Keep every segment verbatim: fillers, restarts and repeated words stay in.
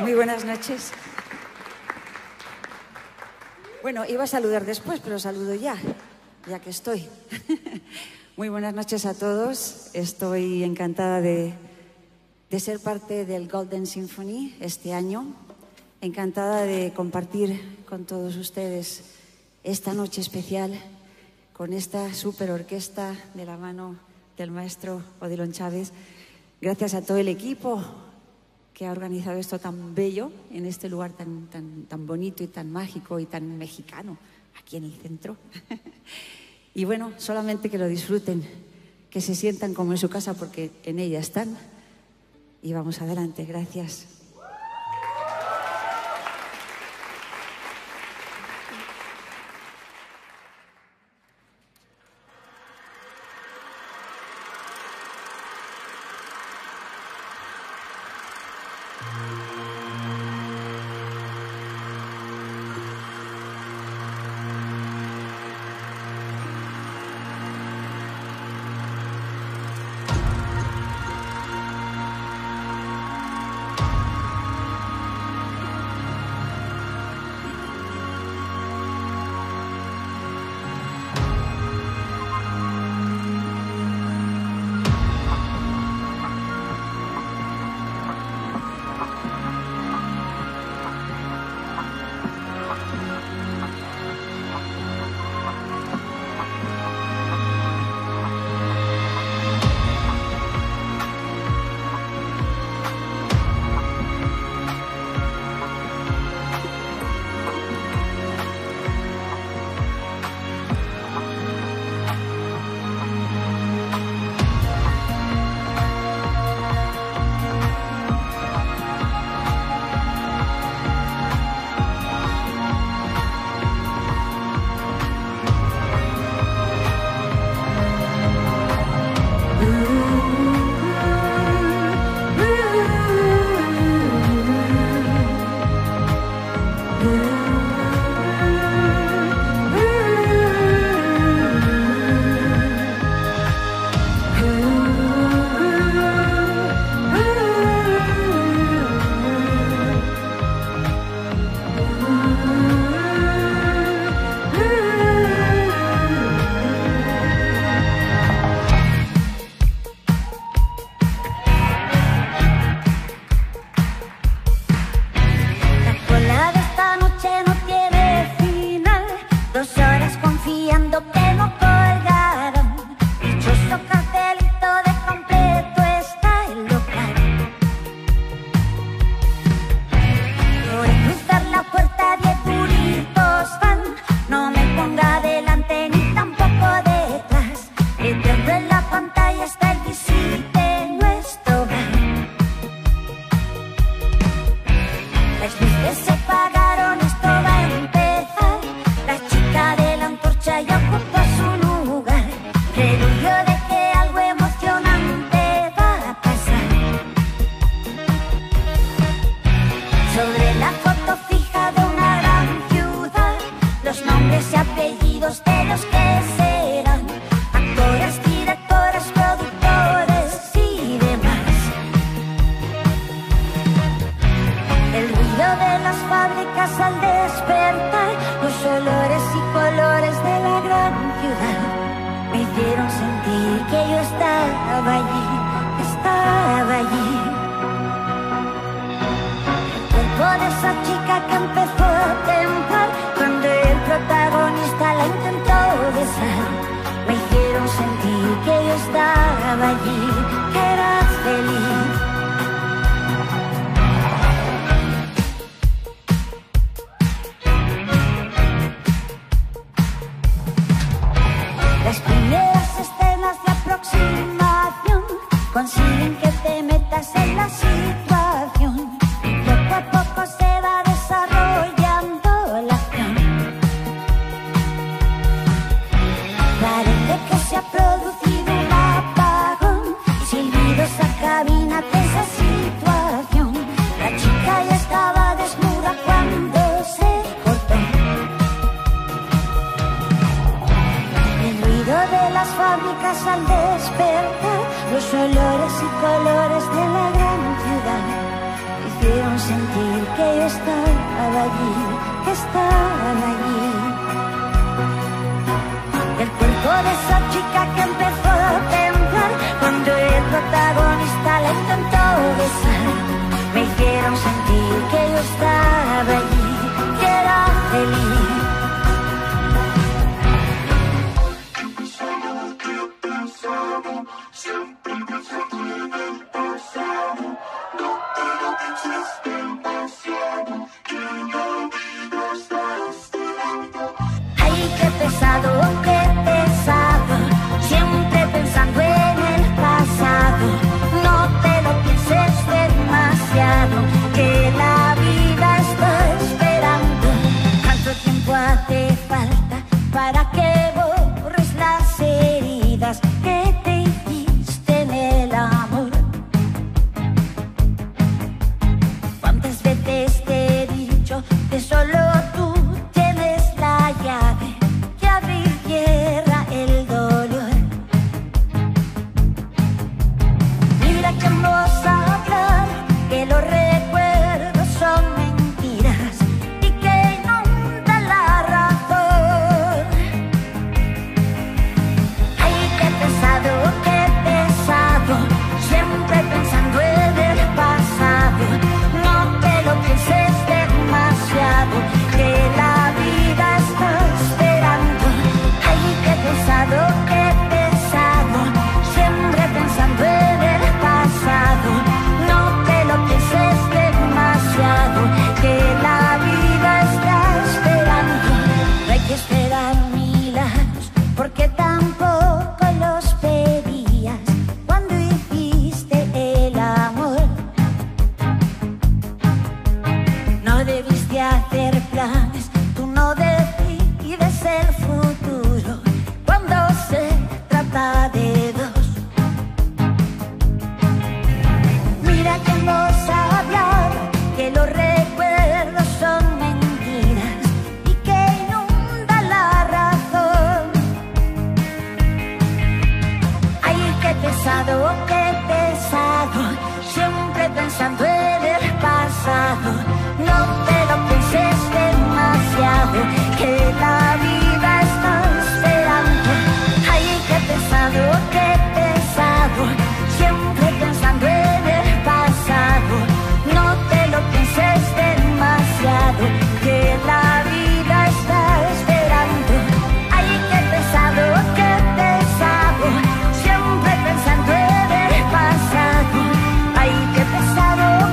Muy buenas noches. Bueno, iba a saludar después, pero saludo ya, ya que estoy. Muy buenas noches a todos. Estoy encantada de, de ser parte del Golden Symphony este año. Encantada de compartir con todos ustedes esta noche especial con esta super orquesta de la mano del maestro Odilon Chávez. Gracias a todo el equipo que ha organizado esto tan bello en este lugar tan, tan, tan bonito y tan mágico y tan mexicano, aquí en el centro. Y bueno, solamente que lo disfruten, que se sientan como en su casa porque en ella están. Y vamos adelante, gracias. Los olores y colores de la gran ciudad me hicieron sentir que yo estaba allí, que estaban allí. El cuerpo de esa chica que empezó a temblar cuando el protagonista la intentó besar, me hicieron sentir que yo estaba allí, que era feliz. Ay, qué pesado, qué pesado, siempre pensando en el pasado. No te lo pienses demasiado, que la vida está esperando. ¿Cuánto tiempo hace falta para que borres las heridas que te hiciste en el amor? ¿Cuántas veces te he dicho que solo tú tienes la llave que abre y cierra el dolor? Mira que vamos a hablar, que los recuerdos son mentiras y que inundan la razón. Ay, qué pesado, qué pesado, siempre pensando en el pasado. No te lo pienses demasiado, que la vida está esperando. Ay, qué pesado, qué pesado, siempre pensando en el pasado. No te lo pienses demasiado, que la vida está esperando. No hay que esperar milagros, porque tampoco los pedías cuando hiciste el amor. No debiste hacer planes, tú no decides el futuro cuando se trata de dos. Mira que hemos hablado, que los recuerdos son mentiras y que inundan la razón. Ay, qué pesado, qué pesado, siempre pensando en el pasado. No te lo pienses demasiado, que la vida está esperando. Ay, qué pesado, qué pesado, siempre pensando en el pasado. No te lo pienses demasiado, que la vida está esperando. Ay, qué pesado, qué pesado, siempre pensando en el pasado. Ay, qué pesado,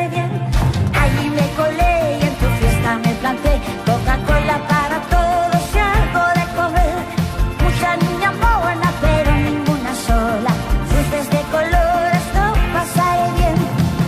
bien. Allí me colé y en tu fiesta me planté. Coca-Cola para todos y algo de comer. Mucha niña mona, pero ninguna sola. Luces de colores, no pasaré bien.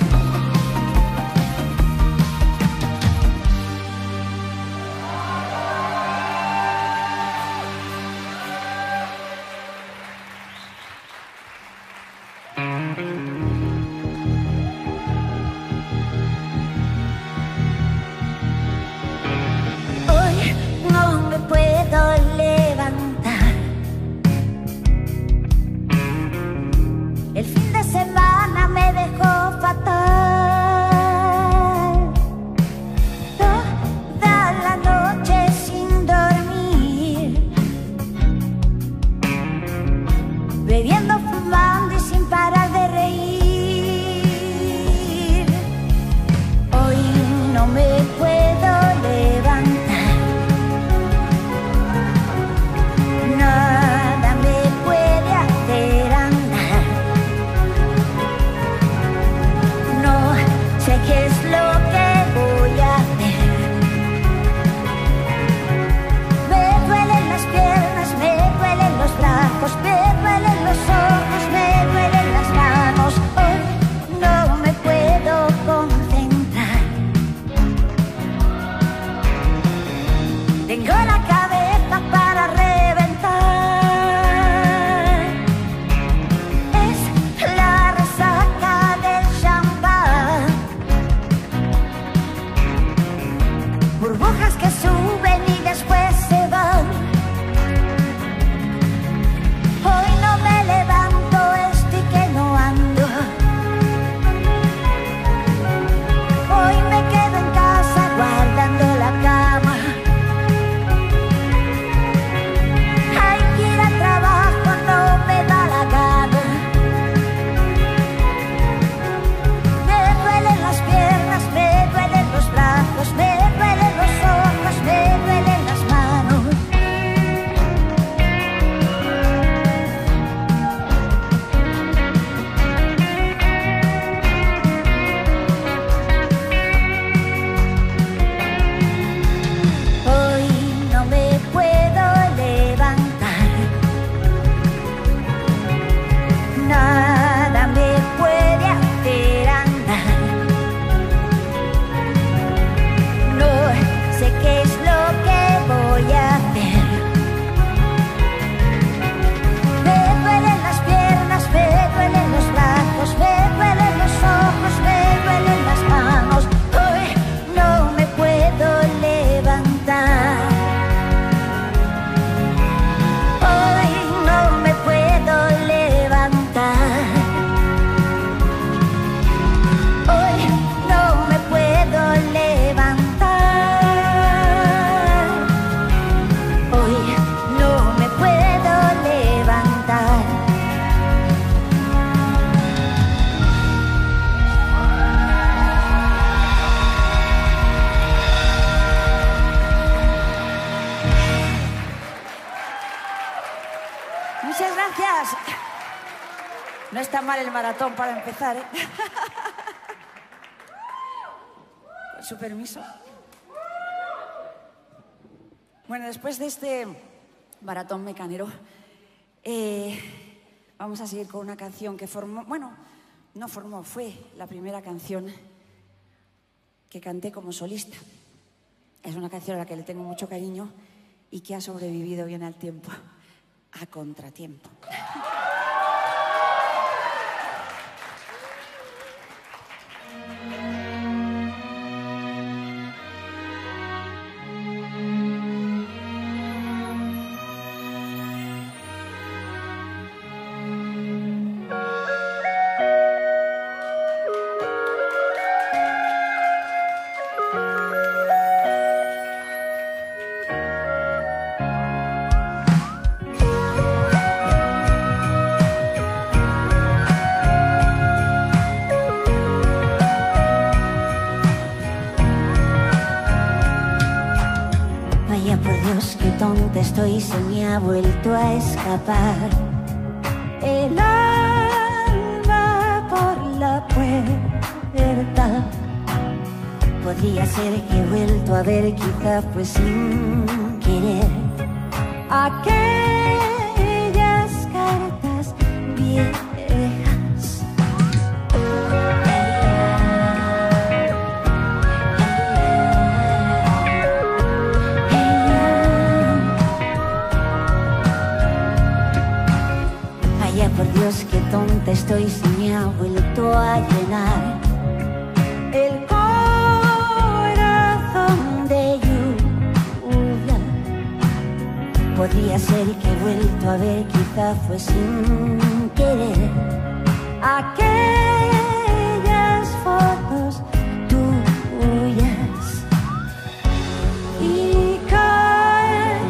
Hoy no me puedo levantar. El fin de semana me dejó fatal. Toda la noche sin dormir, bebiendo, fumando y sin parar de reír. Hoy no me puedo levantar. Nada me puede hacer andar. No sé qué es lo que voy a hacer. Me duelen las piernas, me duelen los brazos, me duelen los ojos, me duelen las manos. Hoy no me puedo concentrar. Tengo la cabeza para reventar. Es la resaca del champán. Burbujas que suben y después se van. Hoy no me levanto, estoy que no ando. Hoy me quedo en casa guardando la cama. Hay que ir al trabajo, no me da la gana. Me duelen las piernas, me duelen los brazos, me duelen los ojos, me duelen las manos. Hoy no me puedo levantar. Nada me puede hacer andar. No sé qué es lo que voy a hacer. Me duelen las piernas, me duelen los brazos, me duelen los ojos, me duelen las manos. Hoy no me puedo levantar. Hoy no me puedo levantar. Hoy no me puedo levantar. Hoy no me puedo levantar. Muchas gracias. No está mal el maratón para empezar, ¿eh? Con su permiso. Bueno, después de este maratón mecanero, eh, vamos a seguir con una canción que formó, bueno, no formó, fue la primera canción que canté como solista. Es una canción a la que le tengo mucho cariño y que ha sobrevivido bien al tiempo, a contratiempo. tonta estoy, se me ha vuelto a escapar el alma por la puerta. Podría ser que he vuelto a ver, quizá fue sin querer, aquellas cartas viejas. Vaya por Dios, qué tonta estoy si me ha vuelto a llenar el corazón de lluvia. Podría ser que he vuelto a ver, quizá fue sin querer, aquellas fotos tuyas. Y cae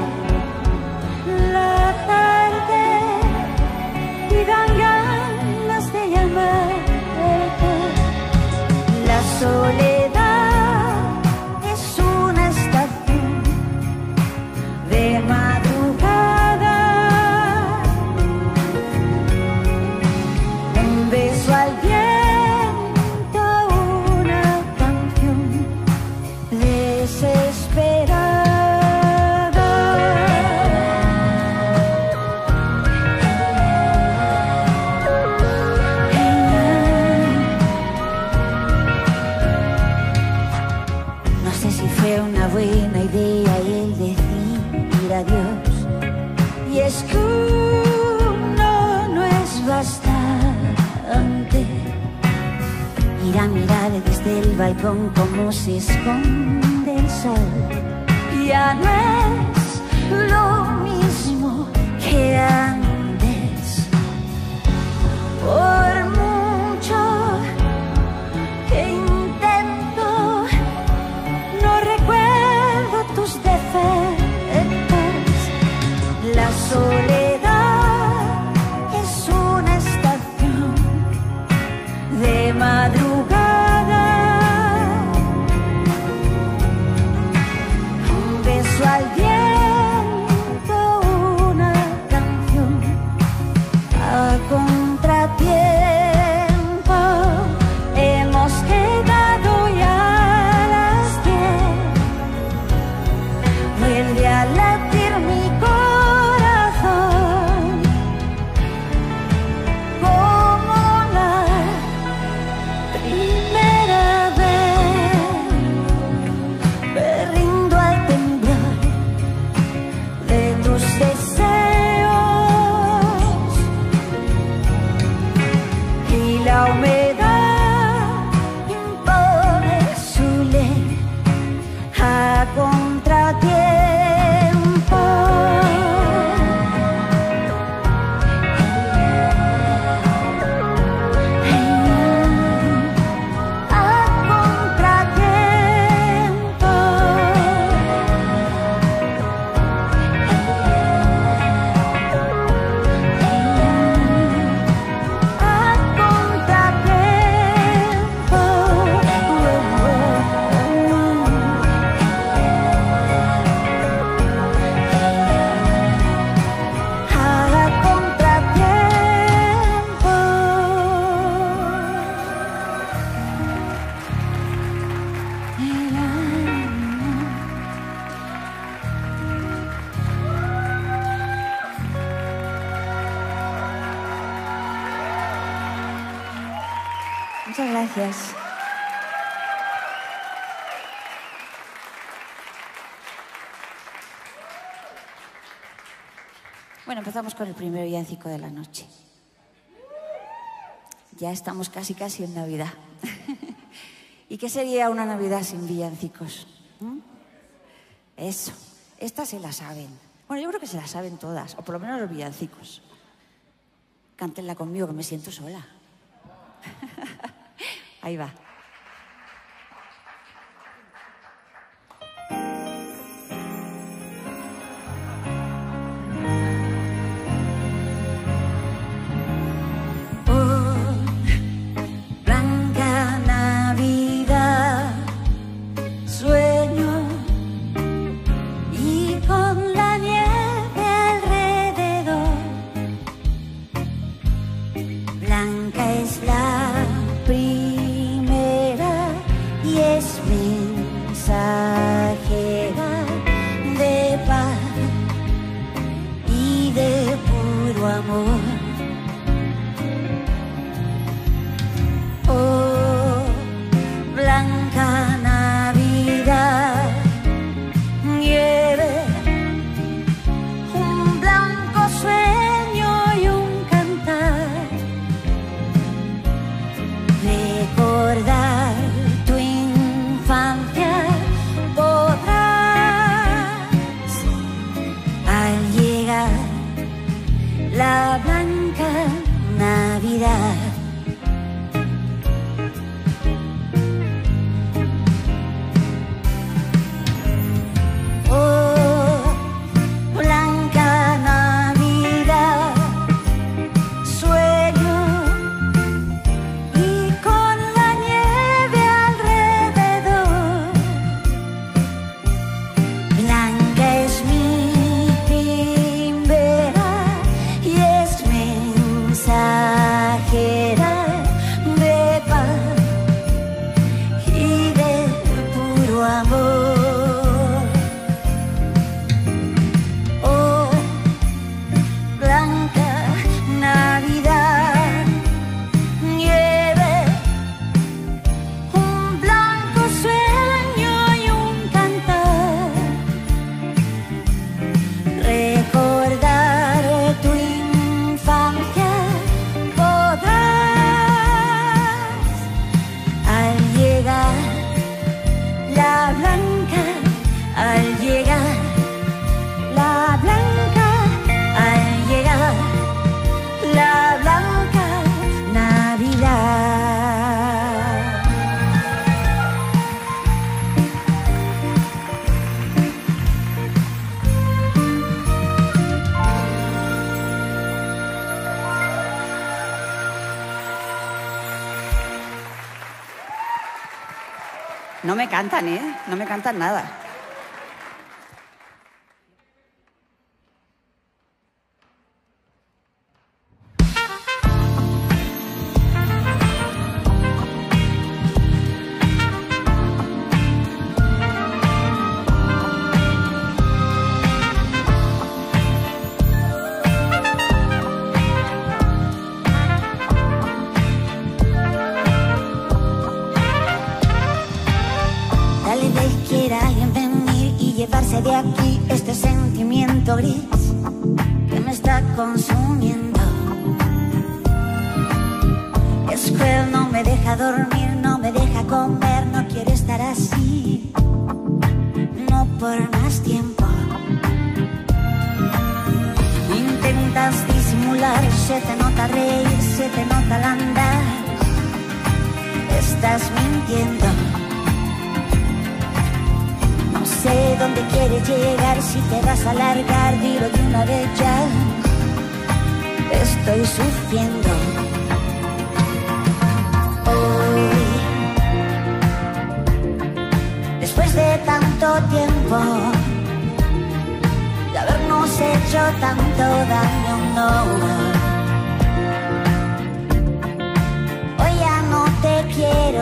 la tarde y dan ganas de llamarte. La soledad es una estación de madrugada. Un beso al viento, una canción desesperada. No sé si fue una buena idea el decir adiós. Y es que uno no es bastante ir a mirar desde el balcón cómo se esconde el sol. Ya no es lo mismo que antes. Por mucho que intento, no recuerdo tus defectos. La soledad es una estación de madrugada. Un beso al viento, una canción a contratiempo. Hemos quedado ya a las diez. Vuelve a latir mi corazón como la primera vez. Me rindo al temblor de tus deseos y la humedad impone su ley a contratiempo. A contratiempo. A Muchas gracias. Bueno, empezamos con el primer villancico de la noche. Ya estamos casi casi en Navidad. ¿Y qué sería una Navidad sin villancicos? ¿Mm? Eso, estas se la saben. Bueno, yo creo que se la saben todas, o por lo menos los villancicos. Cántenla conmigo, que me siento sola. Ahí va. Blanca es la primera y es mentira. amor. Oh, blanca Navidad, nieve, un blanco sueño y un cantar. Recordar tu infancia podrás al llegar. La blanca al llegar, la blanca al llegar, la blanca Navidad. No me cantan, ¿eh? No me cantan nada. Tal vez quiera alguien venir y llevarse de aquí este sentimiento gris que me está consumiendo. Es cruel, no me deja dormir, no me deja comer, no quiero estar así, no por más tiempo. Intentas disimular, se te nota reír, se te nota al andar, estás mintiendo. No sé dónde quieres llegar, si te vas a largar, dilo de una vez ya. Estoy sufriendo. Hoy, después de tanto tiempo, de habernos hecho tanto daño, no. Hoy ya no te quiero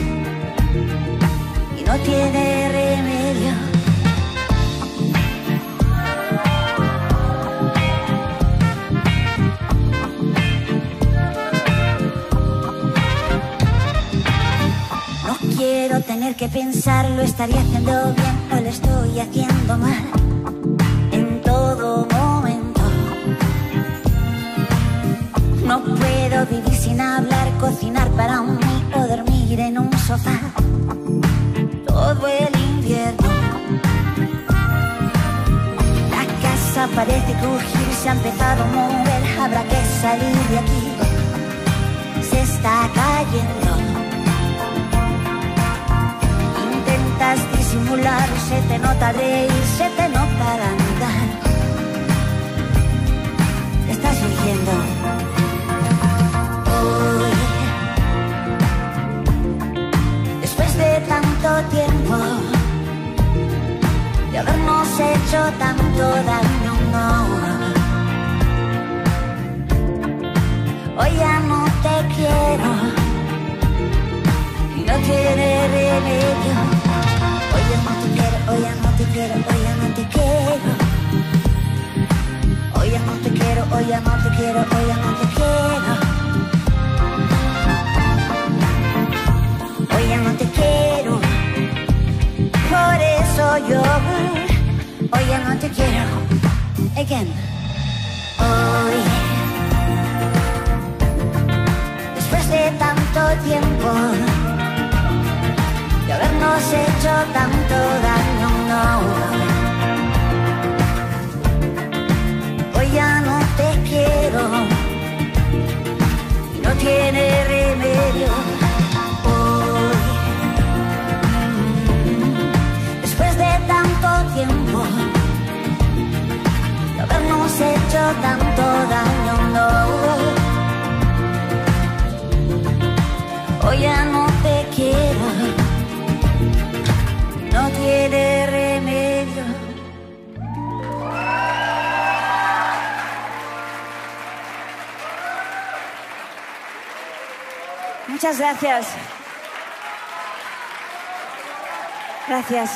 y no tiene remedio. No quiero tener que pensarlo, estaría haciendo bien o lo estoy haciendo mal en todo momento. No puedo vivir sin hablar, cocinar para mí o dormir en un sofá todo el invierno. La casa parece crujir, se ha empezado a mover, habrá que salir de aquí, se está cayendo. Intentas disimular, se te nota reír, se te nota al andar, estás surgiendo. Hoy, después de tanto tiempo, de habernos hecho tanto daño, no. Hoy ya no te quiero y no tiene remedio. Hoy ya no te quiero, hoy ya no te quiero, hoy ya no te quiero. Hoy ya no te quiero, hoy ya no te quiero, hoy ya no te quiero. Hoy ya no te quiero, por eso yo hoy ya no te quiero. Again. Hoy, después de tanto tiempo, de habernos hecho tanto daño, no. Hoy ya no te quiero y no tiene remedio. Tiempo de habernos hecho tanto daño, no. Hoy ya no te quiero, no tiene remedio. Muchas gracias. Gracias.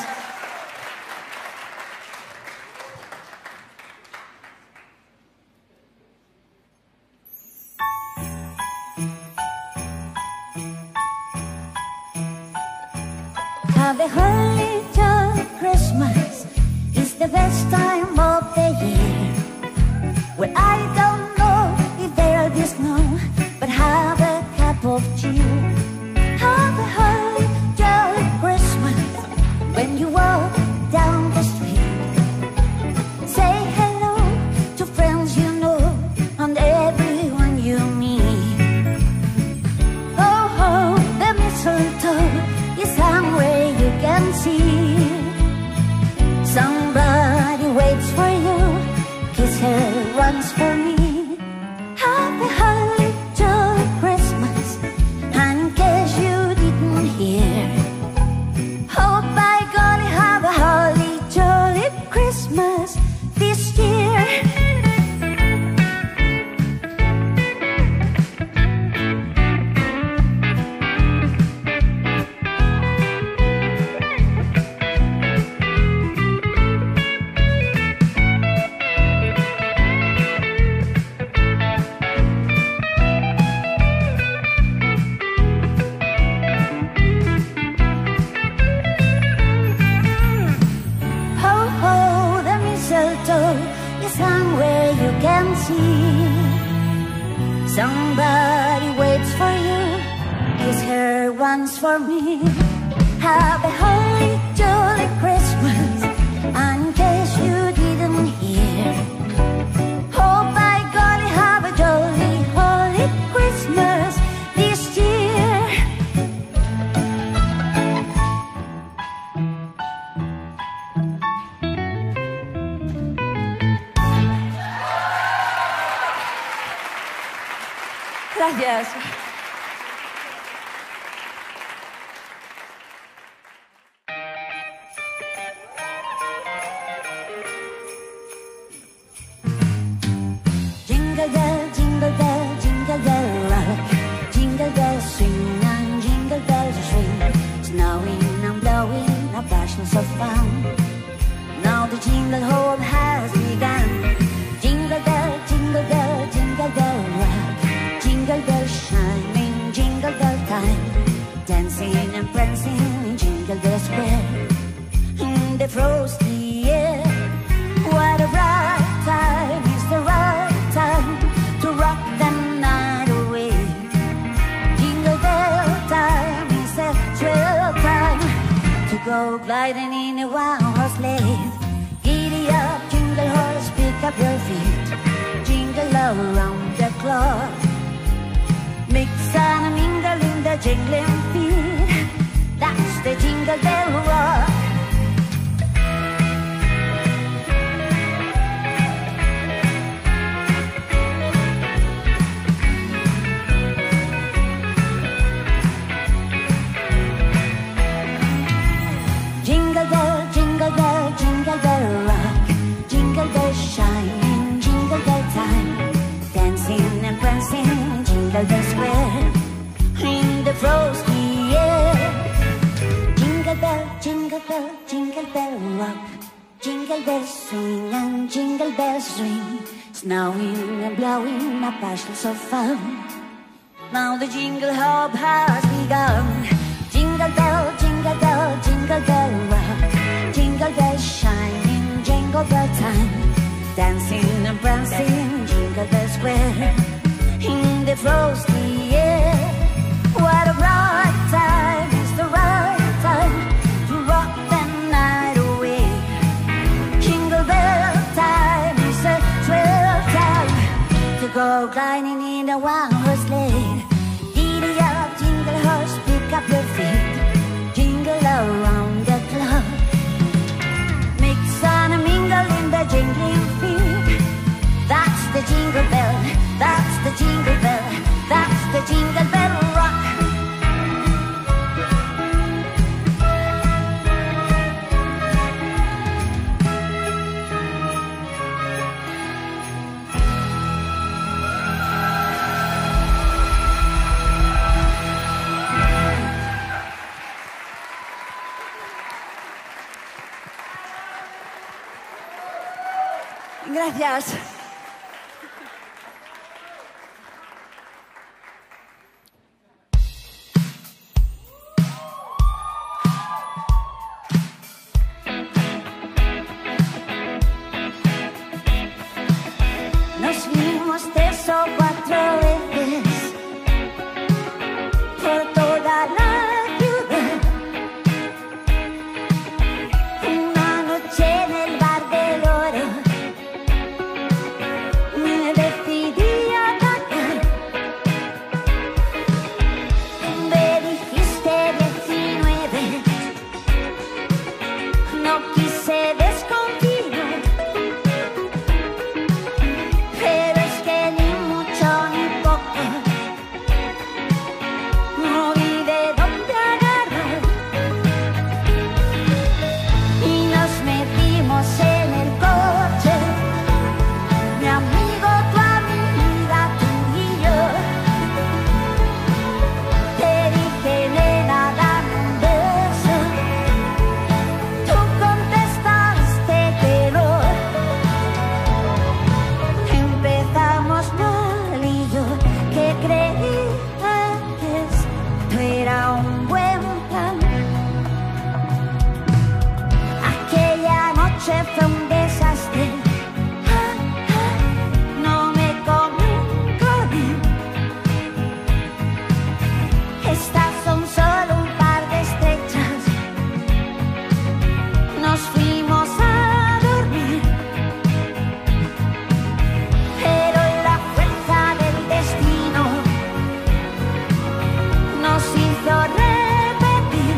Have a holly jolly Christmas. It's the best time of the year. Well, I don't know if there'll be snow, but have a cup of cheer. Have a holly jolly Christmas when you walk down the street. Say hello to friends you know and everyone you meet. Oh, oh, the mistletoe is somewhere you can see. Somebody waits for you, kiss her once for me. Happy holly jolly Christmas, and in case you didn't hear, oh by golly, have a holly jolly Christmas this year. Somewhere you can see. Somebody waits for you, kiss her once for me. Have a holly jolly Christmas, and in case you didn't hear, oh by golly, have a jolly holly Christmas this year. Gracias. Jingle bell, jingle bell, jingle bell rock. Jingle bells swing and jingle bells swing. Snowing and blowing a bushels of fun. Now the jingle hall has begun. Jingle bell, jingle bell, jingle bell rock. Jingle bells shining, jingle bell time. Dancing and prancing in Jingle Bell Square. In the frosty air, what a bright time, is the right time to rock the night away. Jingle bell time is a thrill time to go gliding in a one-horse sleigh. Giddy up, jingle horse, pick up your feet. Jingle around the clock. Mix and a mingle in the jingling feet. That's the Jingle Bell Rock. Jingle bell, jingle bell, jingle bell rock. Jingle bell shining, jingle bell time. Dancing and prancing, Jingle Bell Square. In the frosty air. Jingle bell, jingle bell, jingle bell rock. Jingle bells swing and jingle bells ring. Snowing and blowing up bushels of fun. Now the jingle hop has begun. Jingle bell, jingle bell, jingle bell rock. Jingle bells shining, jingle bell time. Dancing and prancing, Jingle Bell Square. In the frosty air, what a bright time, is the right time to rock the night away. Jingle bell time is a thrill time to go gliding in a one-horse sleigh. Giddy up, jingle horse, pick up your feet. Jingle around the clock. Mix and a mingle in the jingling feet. That's the jingle bell, that's the jingle bell, that's Gracias. Nos vimos tres o cuatro veces por toda la ciudad. Una noche en el bar del Oro me decidí a atacar. Me dijiste diecinueve, no quise desconfiar. Pero es que ni mucho ni poco, no vi de dónde agarrar. Y nos metimos en el coche, mi amigo, tu amiga, tú y yo. Te dije, nena, dame un beso. Tú contestaste que no. Empezamos mal y yo que creí que esto era un buen plan. Aquella noche fue un desastre. Ah, ah, no me convencí. Estas son solo un par de estrechas. Nos fuimos a dormir. Pero la fuerza del destino nos hizo repetir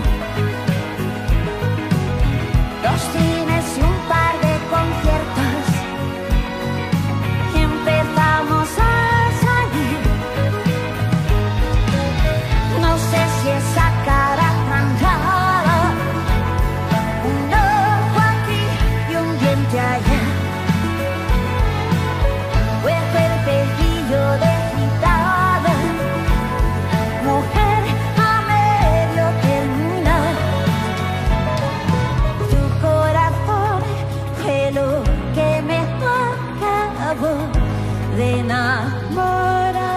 dos cines y un par de conciertos. Y empezamos a salir. No sé si esa cara tan rara, un ojo aquí y un diente allá, fue el pejillo de gitana, mujer a medio terminar. Tu corazón fue lo que me acabó de enamorar.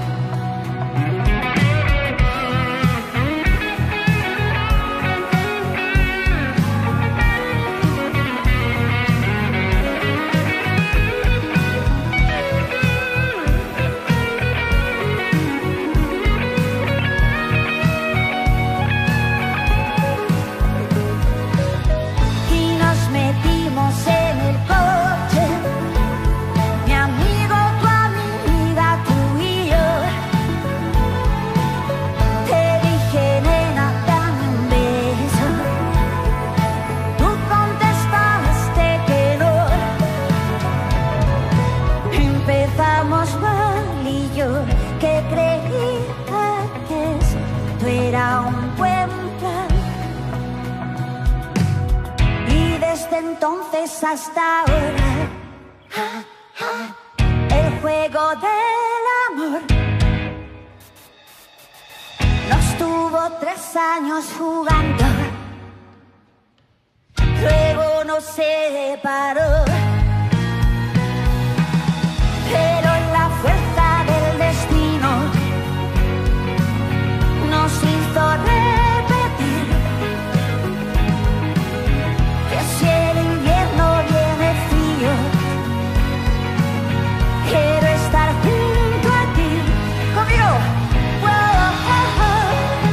Y nos metimos en el coche, mi amigo, tu amiga, tú y yo. Te dije, nena, dame un beso. Tú contestaste que no. Empezamos mal y yo que creí que esto era un buen plan. Y desde entonces hasta ahora, ah, ah, el juego del amor nos tuvo tres años jugando. Luego nos separó. Pero la fuerza del destino nos hizo repetir que si el invierno viene frío, quiero estar junto a ti. Conmigo. Wow, oh, oh.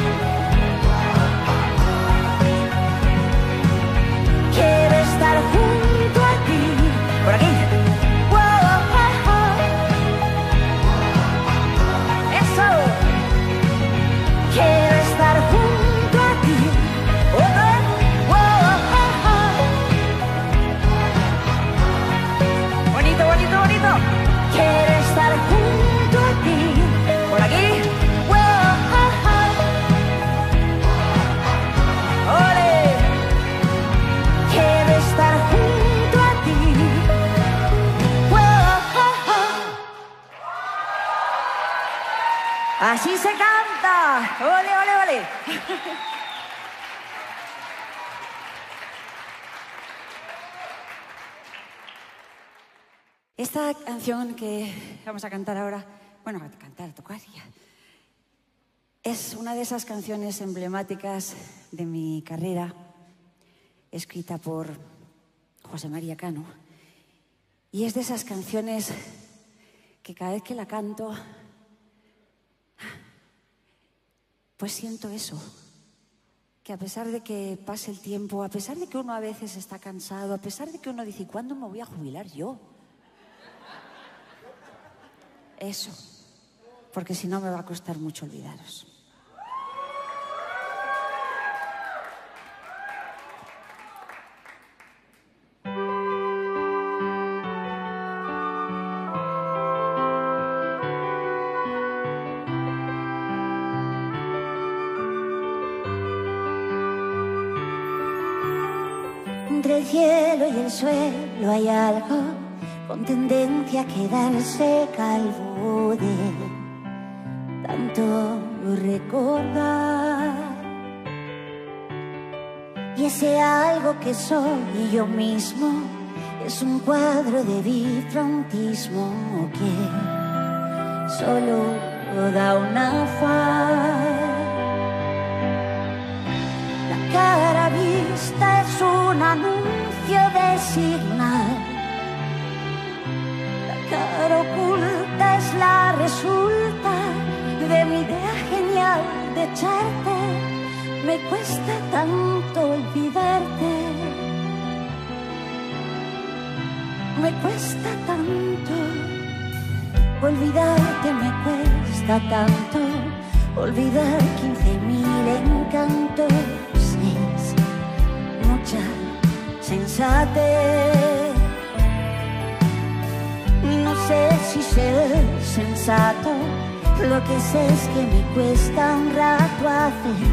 Quiero estar junto a ti. Por aquí. Wow, oh, oh. Eso. Quiero estar junto a ti. Otra vez. Wow, oh, oh. Bonito, bonito, bonito. Quiero estar junto a ti. Por aquí. Wow, oh, oh. Ole. Quiero estar junto a ti. Wow, oh, oh. Así se canta. Ole, ole, ole. Esta canción que vamos a cantar ahora, bueno, a cantar, a tocar ya, es una de esas canciones emblemáticas de mi carrera, escrita por José María Cano. Y es de esas canciones que cada vez que la canto, pues siento eso. Que a pesar de que pase el tiempo, a pesar de que uno a veces está cansado, a pesar de que uno dice, ¿cuándo me voy a jubilar yo? Eso, porque si no me va a costar mucho olvidaros. Entre el cielo y el suelo hay algo con tendencia a quedarse calvo de tanto recordar. Y ese algo que soy yo mismo es un cuadro de bifrontismo que solo da una faz. La cara vista es un anuncio de Signal. La cara oculta es la resulta de mi idea genial de echarte. Me cuesta tanto olvidarte. Me cuesta tanto olvidarte, me cuesta tanto olvidar quince mil encantos. Es mucha sensatez. No sé si ser sensato, lo que sé es que me cuesta un rato hacer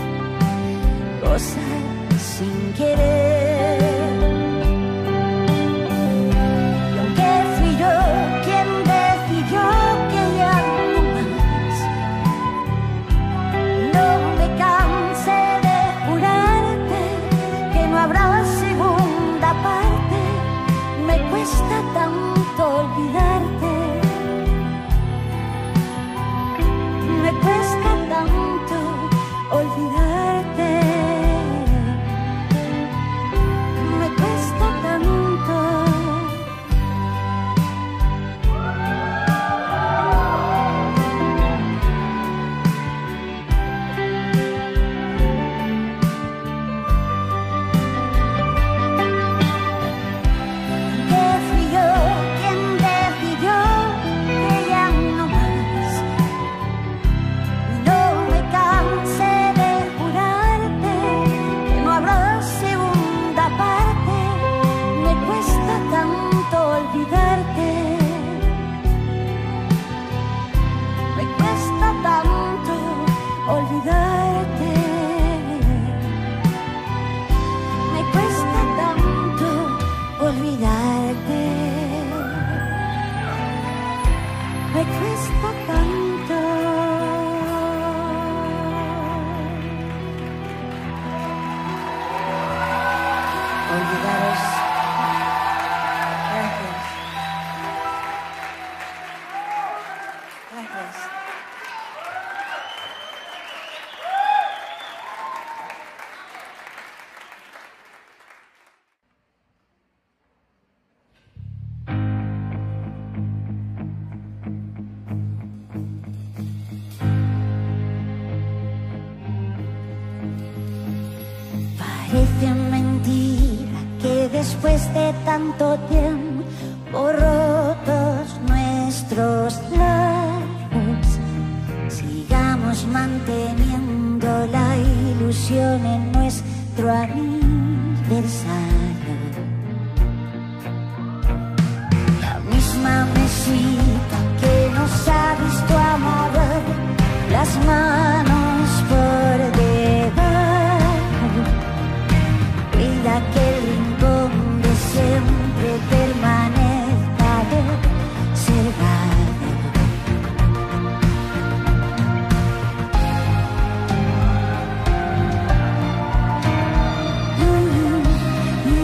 cosas sin querer. Y aunque fui yo quien decidió que ya no más, no me cansé de jurarte que no habrá segunda parte. Me cuesta tanto olvidarte. Me cuesta tanto olvidarte. Me cuesta tanto. Que fui yo quien decidió que ya no más. No me cansé de jurarte que no habrá segunda parte. Me cuesta tanto olvidarte. Me cuesta tanto olvidarte. Me cuesta tanto olvidarte. Me cuesta tanto. Olvidaros. Gracias. Gracias. Parece mentira que después de tanto tiempo rotos nuestros lazos, sigamos manteniendo la ilusión en nuestro aniversario. La misma mesita que nos ha visto amarrar las manos por debajo, cuida que el rincón de siempre permanezca reservado. Mm,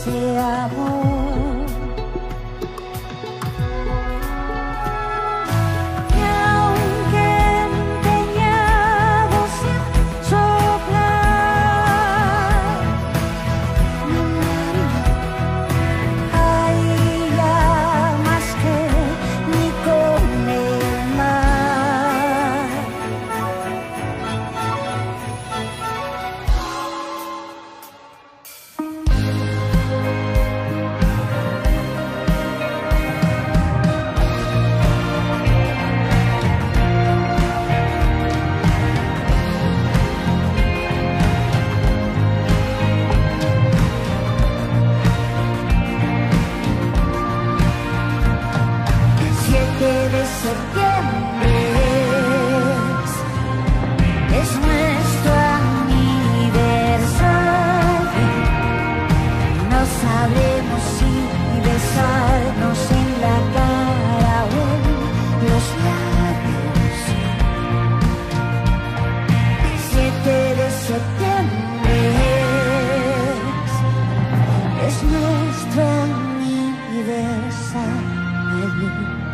ese amor. Y aunque empeñado sin soplar, hay llamas que ni con el mar. siete de septiembre es, es nuestro aniversario. No sabremos si besarnos en la cara o en los labios. siete de septiembre es, es nuestro aniversario.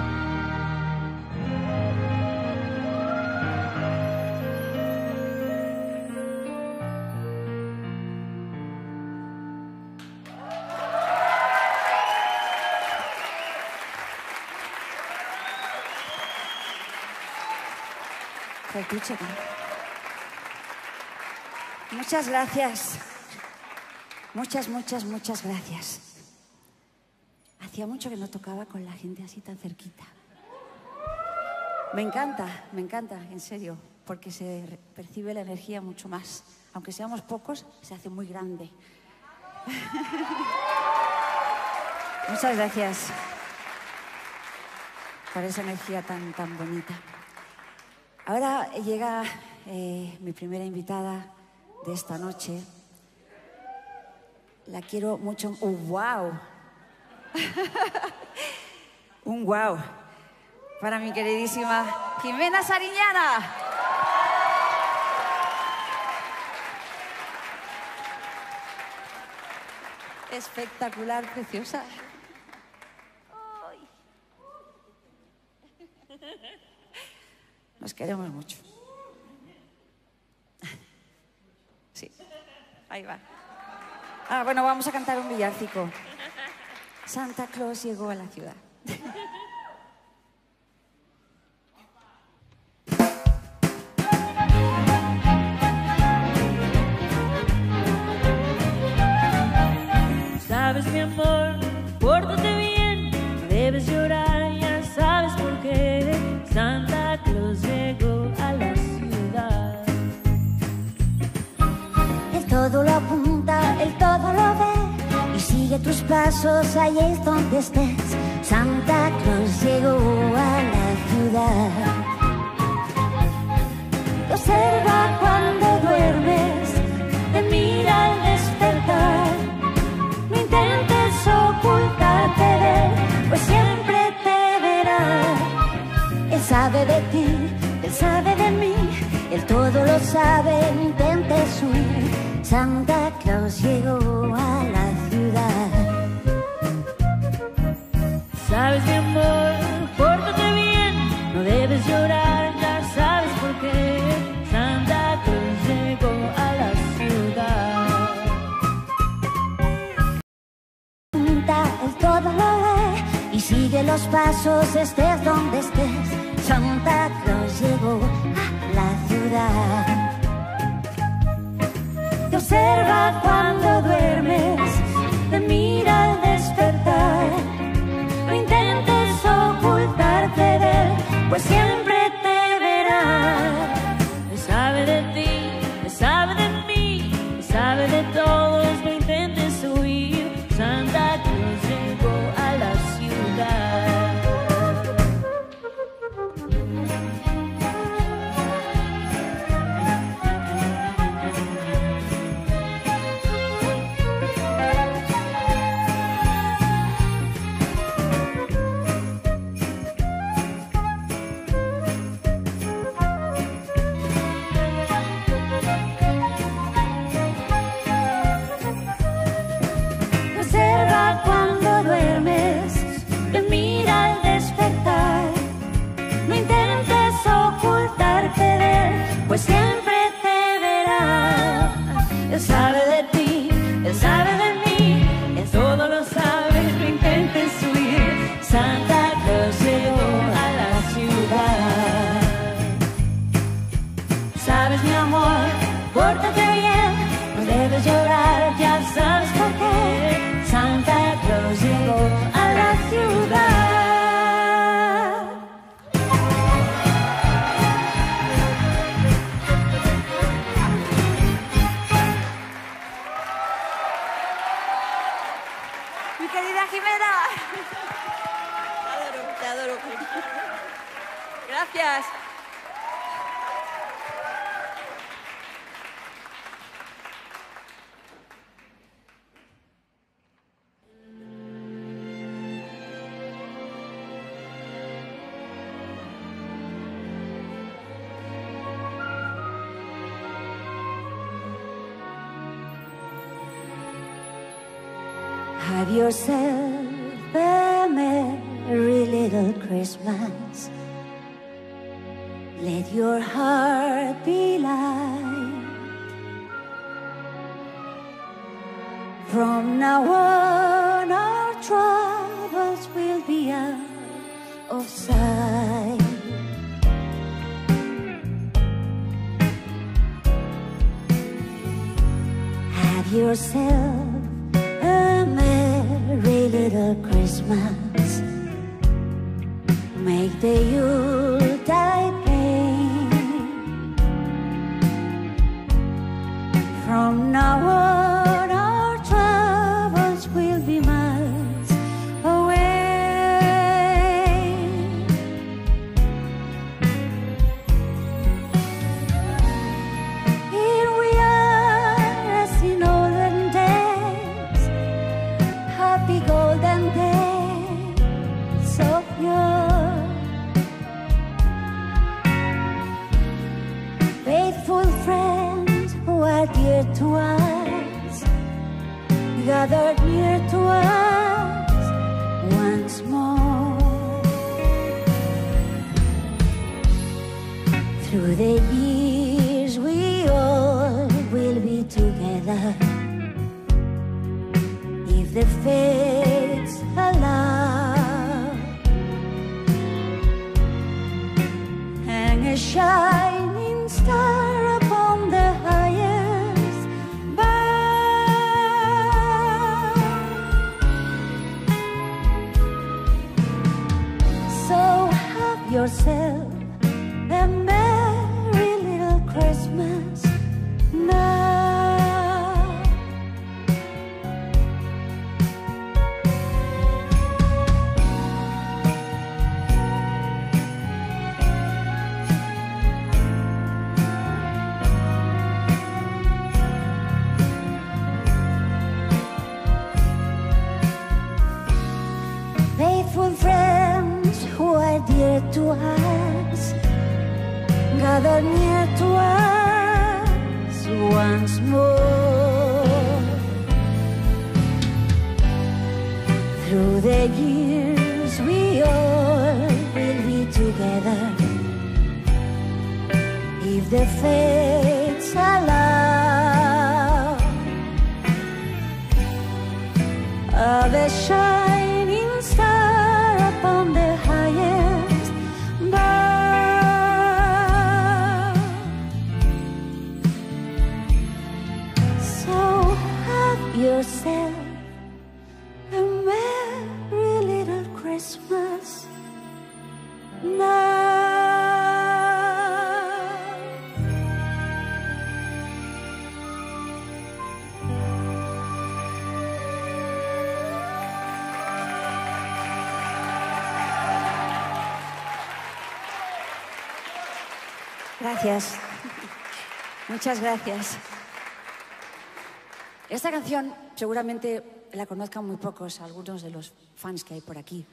Muchas gracias. Muchas, muchas, muchas gracias. Hacía mucho que no tocaba con la gente así tan cerquita. Me encanta, me encanta, en serio, porque se percibe la energía mucho más. Aunque seamos pocos, se hace muy grande. Muchas gracias por esa energía tan, tan bonita. Ahora llega eh, mi primera invitada de esta noche. La quiero mucho. ¡Oh, wow! Un wow para mi queridísima Jimena Sariñana. Espectacular, preciosa. Nos queremos mucho. Sí, ahí va. Ah, bueno, vamos a cantar un villancico. Santa Claus llegó a la ciudad. Sabes, mi amor, pórtate bien, no debes llorar, ya sabes por qué. Santa Claus llegó a la ciudad. Él todo lo apunta, él todo lo ve, y sigue tus pasos, ahí es donde estés. Santa Claus llegó a la ciudad. Te observa cuando duermes, te mira al despertar. No intentes ocultarte de él, pues siempre te verá. Él sabe de ti, él sabe de mí, él todo lo sabe, no intentes huir. Santa Claus llegó a la ciudad. Sabes, mi amor, pórtate bien, no debes llorar, ya sabes por qué. Santa Claus llegó a la ciudad. Él todo lo ve y sigue los pasos, estés donde estés. Santa Claus llegó a la ciudad. Te observa cuando duermes, te mira al despertar. No intentes ocultarte de él, pues siempre te verá. Él sabe de ti, él sabe de mí, él sabe de todos, no intentes huir. Santa Claus llegó a la ciudad. sabe de mí, él todo lo sabe, no intentes huir. Santa Claus llegó a la ciudad. Sabes, mi amor, pórtate bien, no debes llorar, ya sabes por qué. Santa Claus llegó a la ciudad. Mi querida Jimena. Te adoro, te adoro. Gracias. Have yourself a merry little Christmas. Let your heart be light. From now on, our troubles will be out of sight. Have yourself a merry little Christmas. Make the Yuletide plain. From now on, our troubles will be miles away. Here we are, as in olden days, happy golden days of yore. Faithful friends who are dear to us, gathered near to us once more. Through the years we all will be together, if the fates allow. Hang a shining star upon the highest bough. So have yourself a merry little Christmas now. Faithful friends who are dear to us, gather near to us once more. Through the years we all will be together, if the fates allow. Of a shining star upon the highest bough. So have yourself a merry little Christmas now. Gracias. Muchas gracias. Esta canción seguramente la conozcan muy pocos, algunos de los fans que hay por aquí.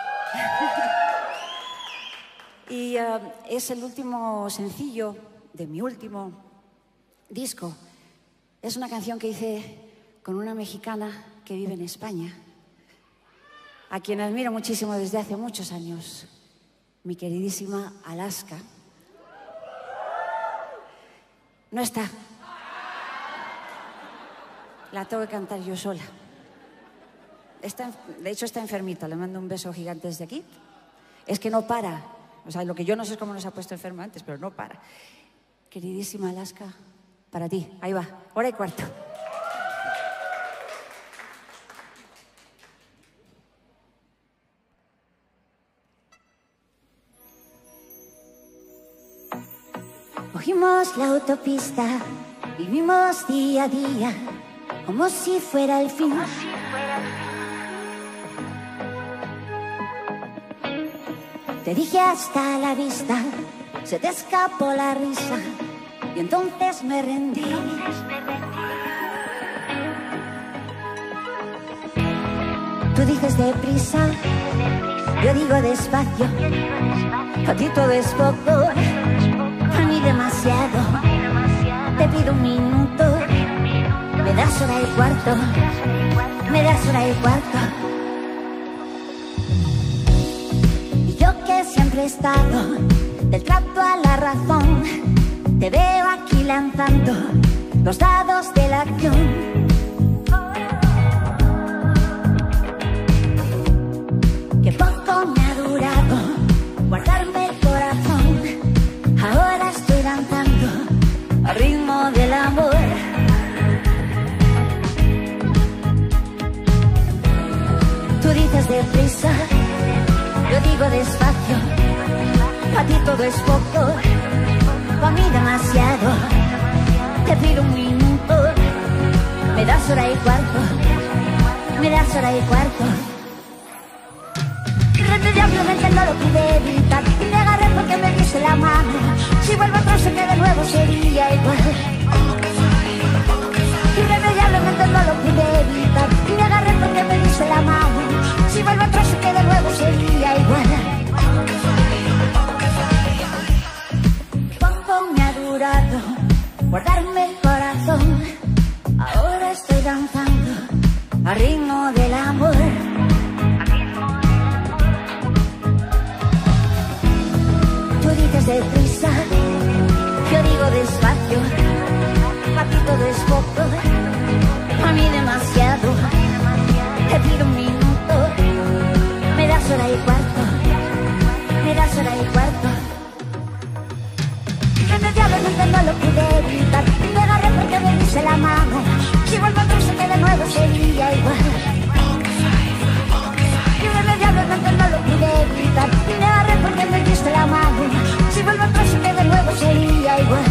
Y uh, es el último sencillo de mi último disco. Es una canción que hice con una mexicana que vive en España, a quien admiro muchísimo desde hace muchos años, mi queridísima Alaska. No está. La tengo que cantar yo sola. Está, de hecho, está enfermita. Le mando un beso gigante desde aquí. Es que no para. O sea, lo que yo no sé es cómo nos ha puesto enferma antes, pero no para. Queridísima Alaska, para ti. Ahí va, hora y cuarto. Cogimos la autopista, vivimos día a día, como si fuera el fin. Te dije hasta la vista, se te escapó la risa, y entonces me rendí. Tú dices deprisa, yo digo despacio, a ti todo es poco, a mí demasiado. Te pido un minuto, me das hora y cuarto, me das hora y cuarto. Y yo que siempre he estado del trato a la razón, te veo aquí lanzando los dados de la acción. Que poco me ha durado guardarme el corazón, ahora estoy danzando al ritmo del amor. Tú dices deprisa, yo digo despacio, a ti todo es poco, para mí demasiado. Te pido un minuto, me das hora y cuarto, me das hora y cuarto. Irremediablemente no lo pude evitar y me agarré porque me diste la mano. Si vuelvo atrás sé que de nuevo sería igual. Irremediablemente no lo pude evitar y me agarré porque me diste la mano. Si vuelvo atrás sé que de nuevo sería igual. Poco me ha durado guardarme el corazón, ahora estoy danzando al ritmo del amor. Tú dices deprisa, yo digo despacio, a ti todo es poco, a mí demasiado. Te pido un minuto, me das hora y cuarto, me das hora y cuarto. Irremediablemente no lo pude evitar y me agarré porque me diste la mano. Si vuelvo atrás sé que de nuevo sería igual. Irremediablemente no lo pude evitar y me agarré porque me diste la mano. Si vuelvo atrás sé que de nuevo sería igual.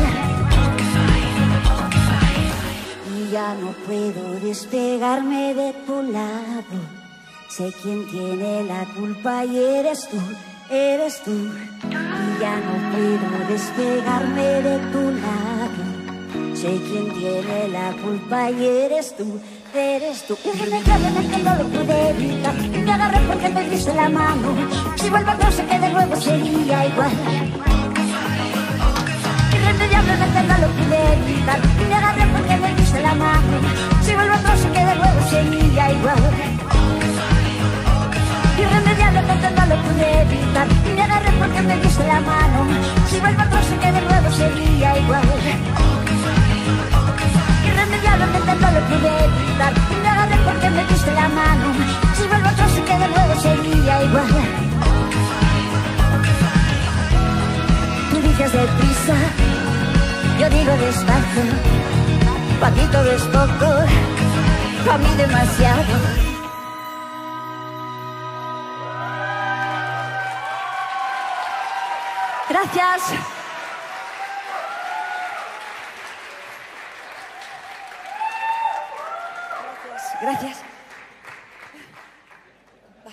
Y ya no puedo despegarme de tu lado. Sé quién tiene la culpa y eres tú, eres tú. Y ya no puedo despegarme de tu lado. Sé quién tiene la culpa y eres tú, eres tú. Irremediablemente no lo pude evitar y me agarré porque me diste la mano. Si vuelvo atrás sé que de nuevo sería igual. Irremediablemente no lo pude evitar y me agarré porque me diste la mano. Si vuelvo atrás sé que de nuevo sería igual. Irremediablemente no lo pude evitar y me agarré porque me diste la mano. Si vuelvo atrás sé que de nuevo sería igual. Irremediablemente no lo pude evitar y me agarré porque me diste la mano. Si vuelvo atrás sé que de nuevo sería igual. Tú dices deprisa, yo digo despacio, pa' ti todo es poco, pa' mí demasiado. Gracias. Gracias. Va.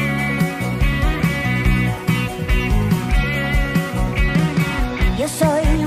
Yo soy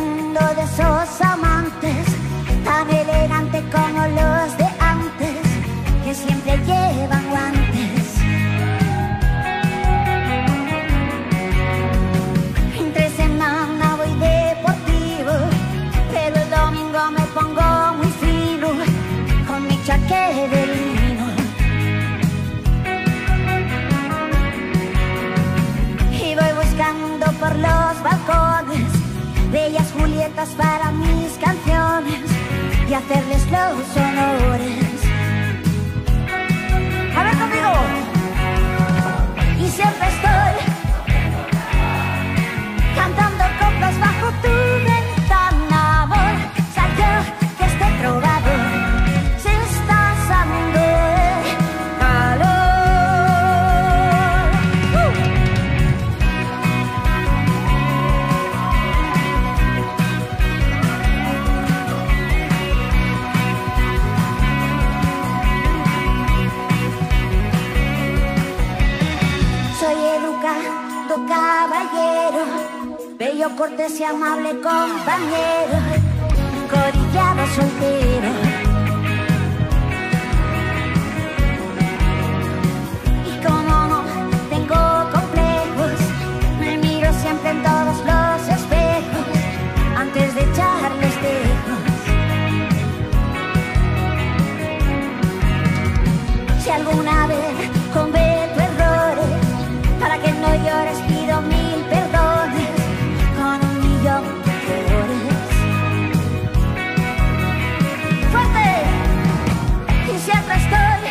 notas para mis canciones y hacerles los honores. A ver conmigo. Y siempre estoy cantando coplas bajo tu ventana, amor. Sal ya que este trovador se está asando el calor. ¡Uh! Soy educado caballero, bello, cortés y amable compañero, corillado soltero. Y como no tengo complejos, me miro siempre en todos los espejos antes de echarles tejos. Si alguna vez cometo errores, para que no llores pido mil perdones con un millón de flores. ¡Fuerte! Y siempre estoy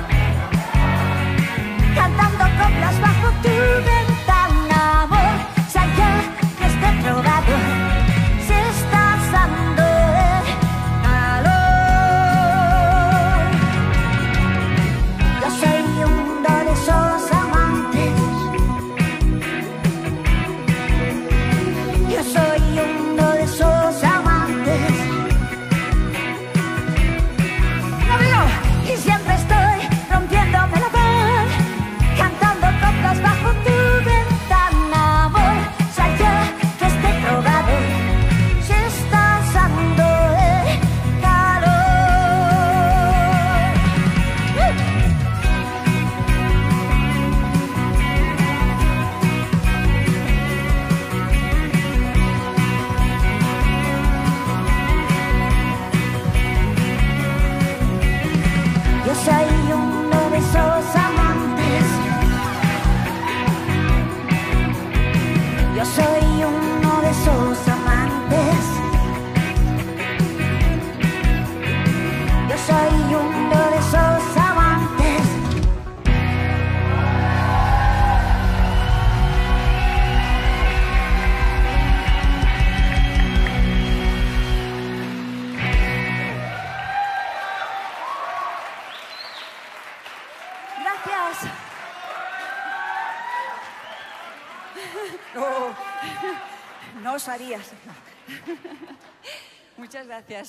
cantando coplas bajo tu ventana, amor. Sal ya que este trovador se está asando el calor. Yo soy uno de esos amantes. Yo soy uno de esos amantes. ¡No veo! Y siempre estoy rompiéndome la voz, cantando coplas bajo tu ventana, amor. Sal ya que este trovador se está asando el calor. ¡Uh! Yo soy uno de esos amantes. Yo soy uno de esos amantes. Yo soy uno de esos amantes. Gracias. No, no osarías. Muchas gracias.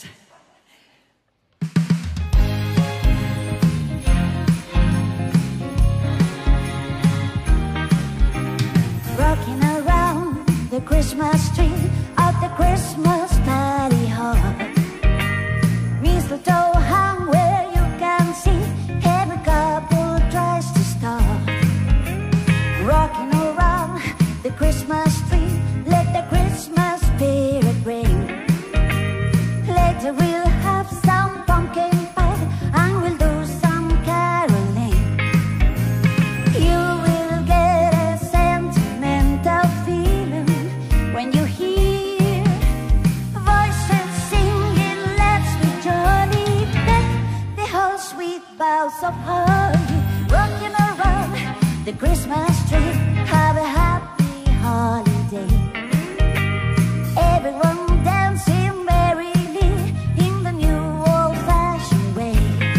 Rocking around the Christmas tree at the Christmas party hall. Mistletoe hung where you can see every couple tries to stop. Rocking around the Christmas tree, let the Christmas spirit ring. Later we'll have some pumpkin pie and we'll do some caroling. You will get a sentimental feeling when you hear voices singing, let's be jolly, deck the whole sweet boughs of holly. Rocking around the Christmas tree, have a happy holiday. Everyone dancing merrily in the new old-fashioned way.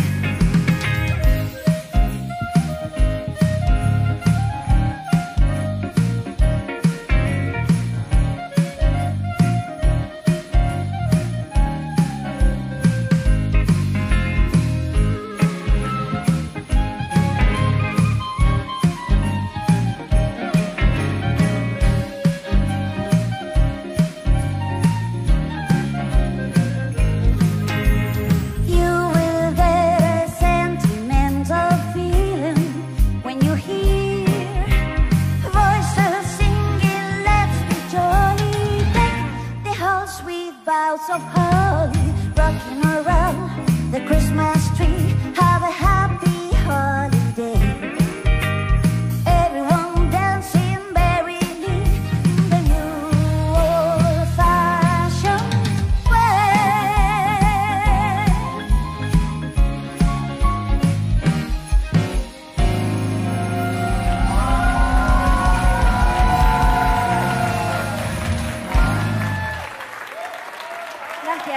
boughs of holly rocking around the Christmas tree. Have a happy holiday. Everyone dancing merrily in the new old-fashioned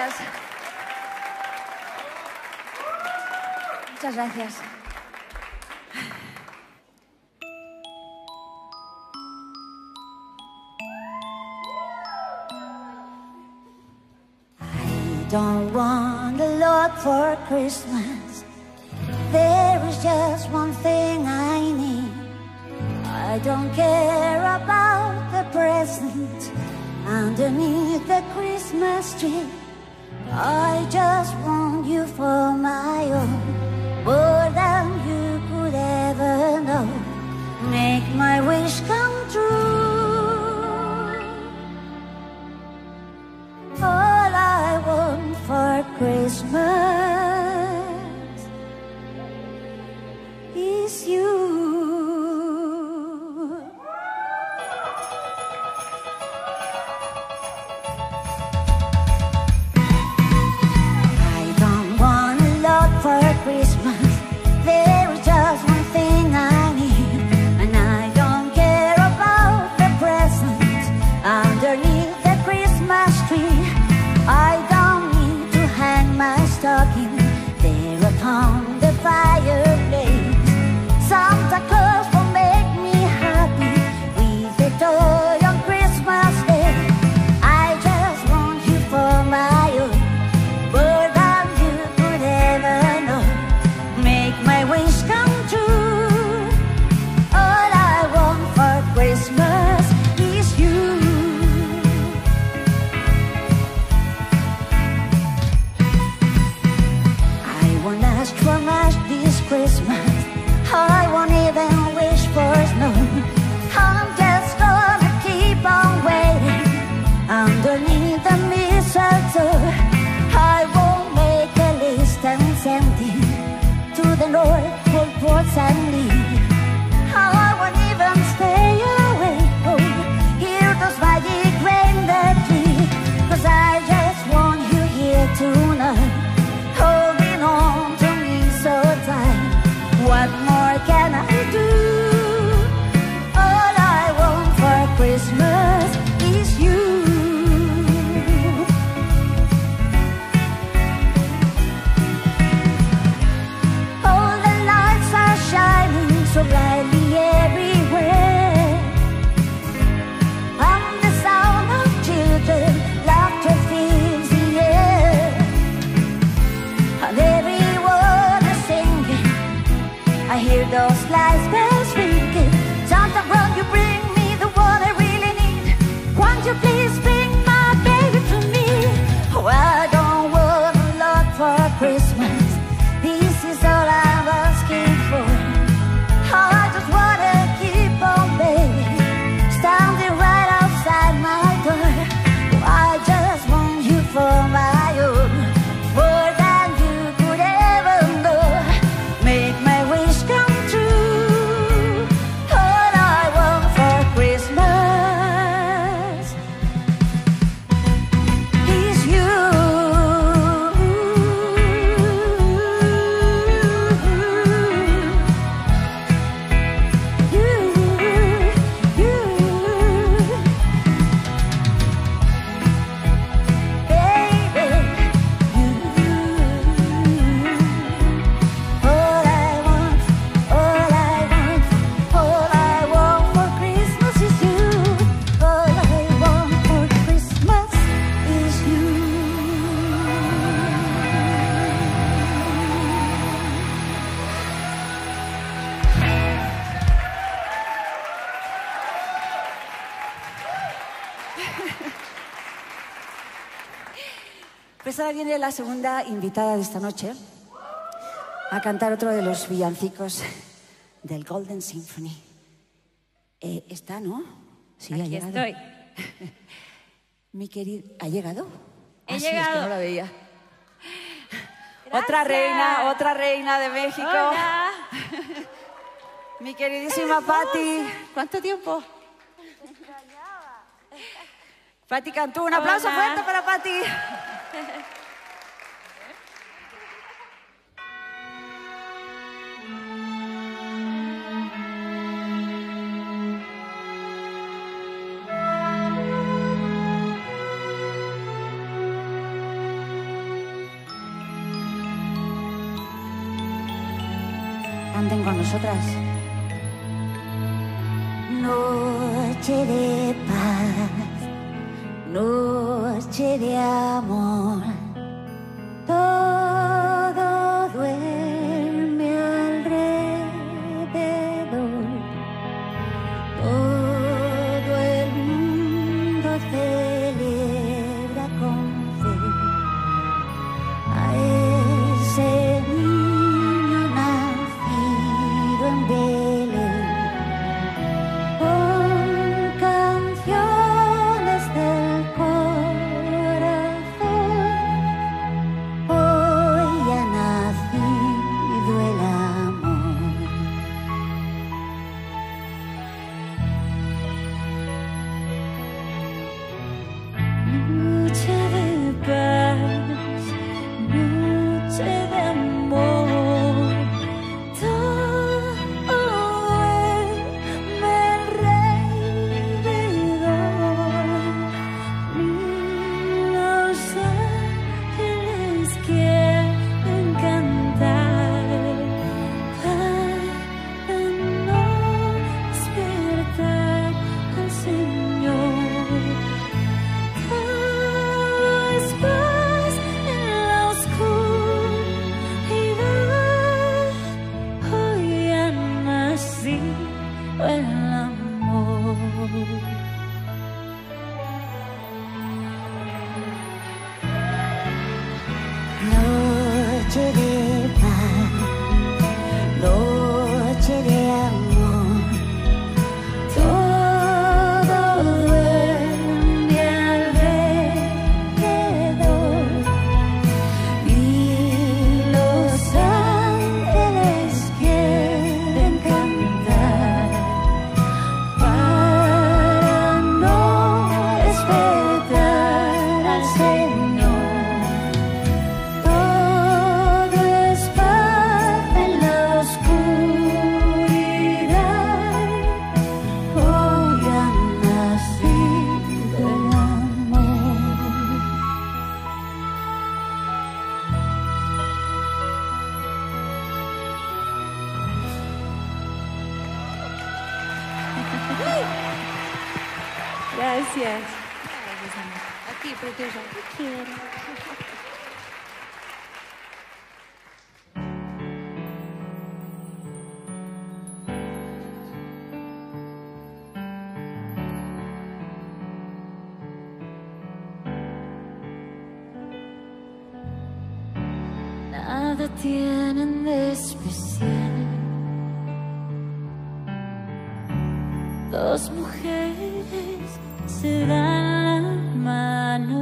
gracias. Muchas gracias. I don't want a lot for Christmas. There is just one thing I need. I don't care about the present underneath the Christmas tree. I just want you for my own, more than you could ever know. Make my wish come true. All I want for Christmas is you. Christmas, there is just one thing I need, and I don't care about the presents underneath the Christmas tree. I don't need to hang my stocking there upon the fireplace. Santa Claus will make me happy with a toy on Christmas Day. I just want you for my own, more than you could ever know. Make my wish come true. All I want for Christmas is you. I won't ask for much this Christmas. I won't even wish for snow. I'm just gonna keep on waiting underneath the mistletoe. I won't make a list and send it to the North Pole ports and leave. I won't even stay awake, oh, hear those magic rain that tree. Cause I just want you here tonight, holding on to me so tight. What more can I do? All I want for Christmas is you. So brightly everywhere, and the sound of children laughter fills the air, and everyone is singing. I hear those lights bells ringing. Santa, won't you bring me the one I really need? Won't you please bring my baby to me? Oh, I don't want a lot for Christmas. This is all I'm asking for. I just wanna keep on, baby, standing right outside my door. I just want you for my own, more than you could ever know. Make my wish come true. All I want for Christmas is you. Pues ahora viene la segunda invitada de esta noche a cantar otro de los villancicos del Golden Symphony. Eh, ¿Está, no? Sí, Aquí ha llegado. estoy. Mi querida... ¿Ha llegado? He ah, llegado. Sí, es que no la veía. Gracias. Otra reina, otra reina de México. Hola. Mi queridísima Patti. ¿Cuánto tiempo? Patti Cantú, un aplauso Hola. fuerte para Patti. canten con nosotras. Noche de paz, noche de amor, todo duerme alrededor, todo el mundo celebra con fe a ese niño nacido en Belén. Con canciones del corazón, hoy ha nacido el amor. Noche de paz, noche de amor, todo duerme alrededor. Los ángeles quieren cantar para no despertar al Señor. Todo es paz en la oscuridad. Hoy ha nacido el amor. Noche de paz, noche de amor, todo duerme alrededor y los ángeles quieren cantar para no despertar al Señor. Todo es paz en la oscuridad. Hoy ha nacido el amor. Gracias. A ti, preciosa. Te quiero. Nada tienen de especial Dos mujeres se dan la mano.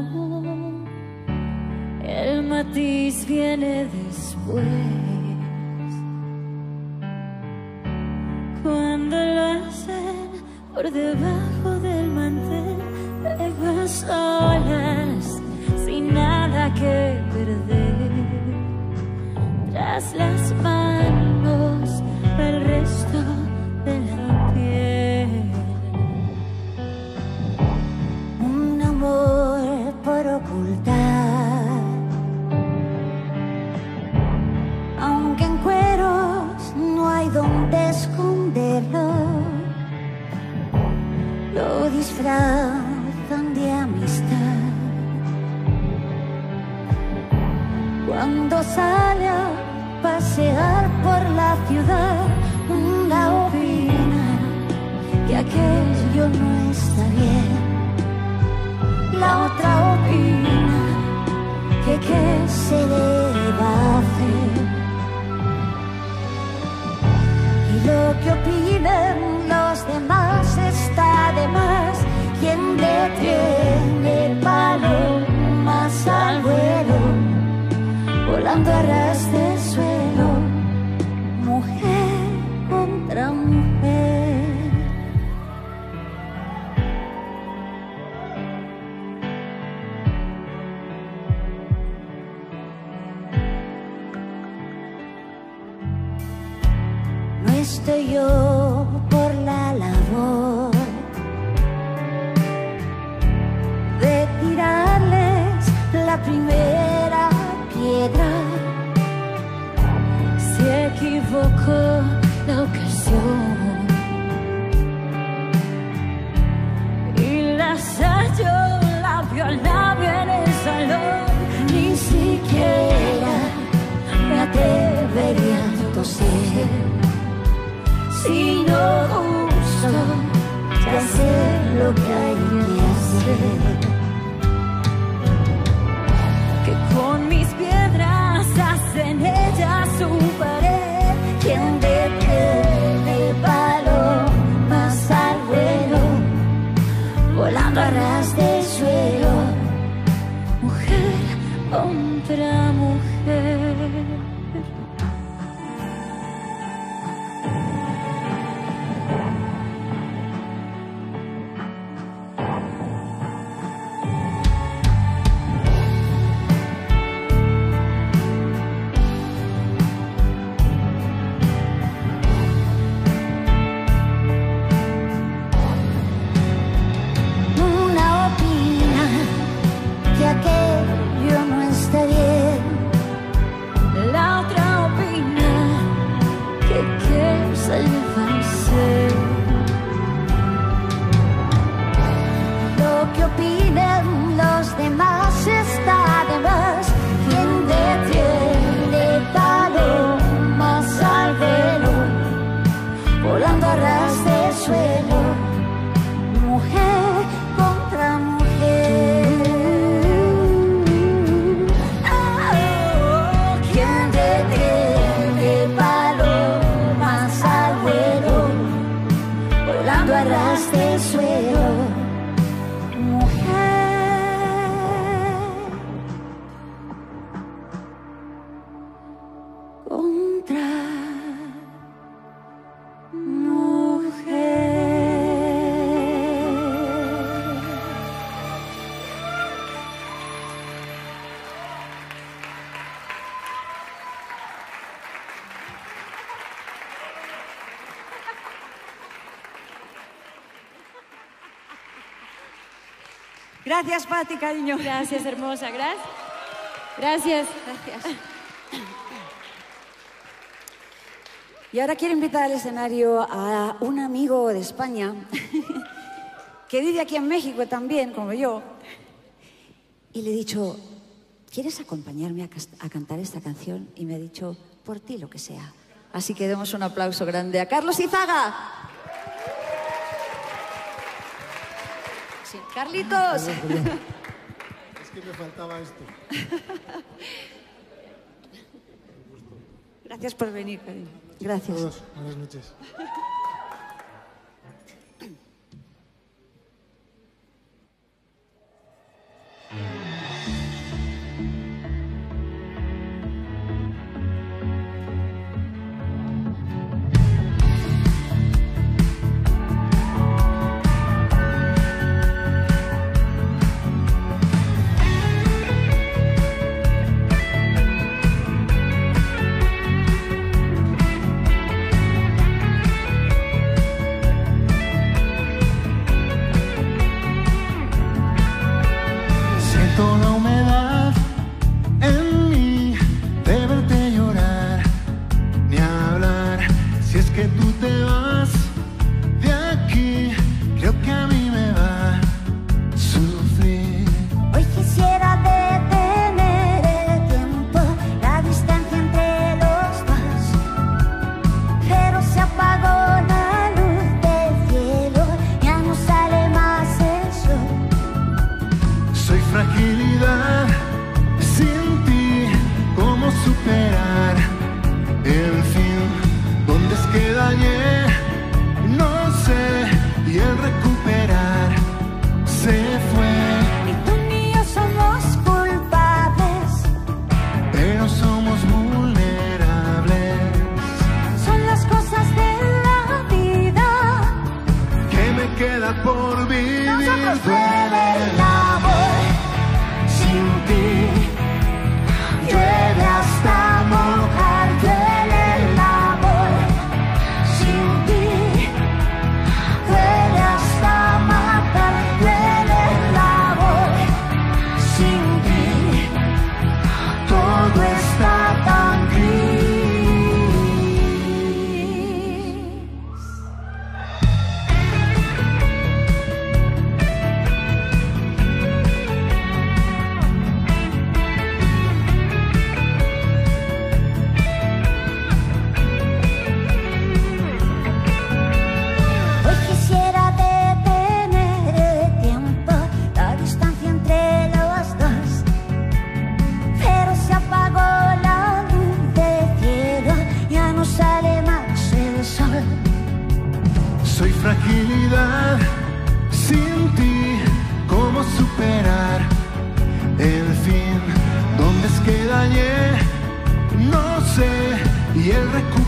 El matiz viene después. Cuando lo hacen por debajo del mantel, luego a solas, sin nada que perder. Tras las manos, el resto de la piel. un amor por ocultar, aunque en cueros no hay donde esconderlo, lo disfrazan de amistad. Cuando sale a pasear por la ciudad, una opina que aquello no está bien, la otra opina que qué se le va a hacer. Y lo que opinen los demás está de más. Quien detiene palomas al vuelo, volando a ras del suelo, mujer contra mujer. No estoy yo por la labor de tirarles la primera piedra. Se equivocó que con mis piedras hacen ellas su pared. Quien detiene palomas al vuelo, volando a ras de suelo, Mujer contra mujer. una opina que aquello no está bien, La otra opina que que se llevarse. lo que opinen los demás está de más. Quien detiene palomas al vuelo, volando a ras de suelo, mujer contra mujer. Oh, quien detiene palomas al vuelo, volando a ras de suelo, mujer contra mujer. Gracias, Pati, cariño. Gracias, hermosa, gracias. Gracias. Gracias. Y ahora quiero invitar al escenario a un amigo de España que vive aquí en México también, como yo. Y le he dicho, ¿quieres acompañarme a, cas- a cantar esta canción? Y me ha dicho, por ti lo que sea. Así que demos un aplauso grande a Carlos Izaga. Sí, Carlitos. Perdón, perdón. Es que me faltaba esto. Gracias por venir, cariño. Gracias. Todos, buenas noches. Siento la humedad en mí de verte llorar, ni hablar. Si es que tú te vas de aquí, creo que a mí me va a sufrir. Hoy quisiera detener el tiempo, la distancia entre los dos, pero se apagó la luz del cielo, ya no sale más el sol. Soy fragilidad sin ti, ¿cómo superar el fin? ¿Dónde es que dañé? No sé, y el recuperar se fue. Ni tú ni yo somos culpables, Pero somos vulnerables. son las cosas de la vida. ¿Qué me queda por vivir? Nosotros llueve el amor sin ti, llueve hasta mojar, llueve el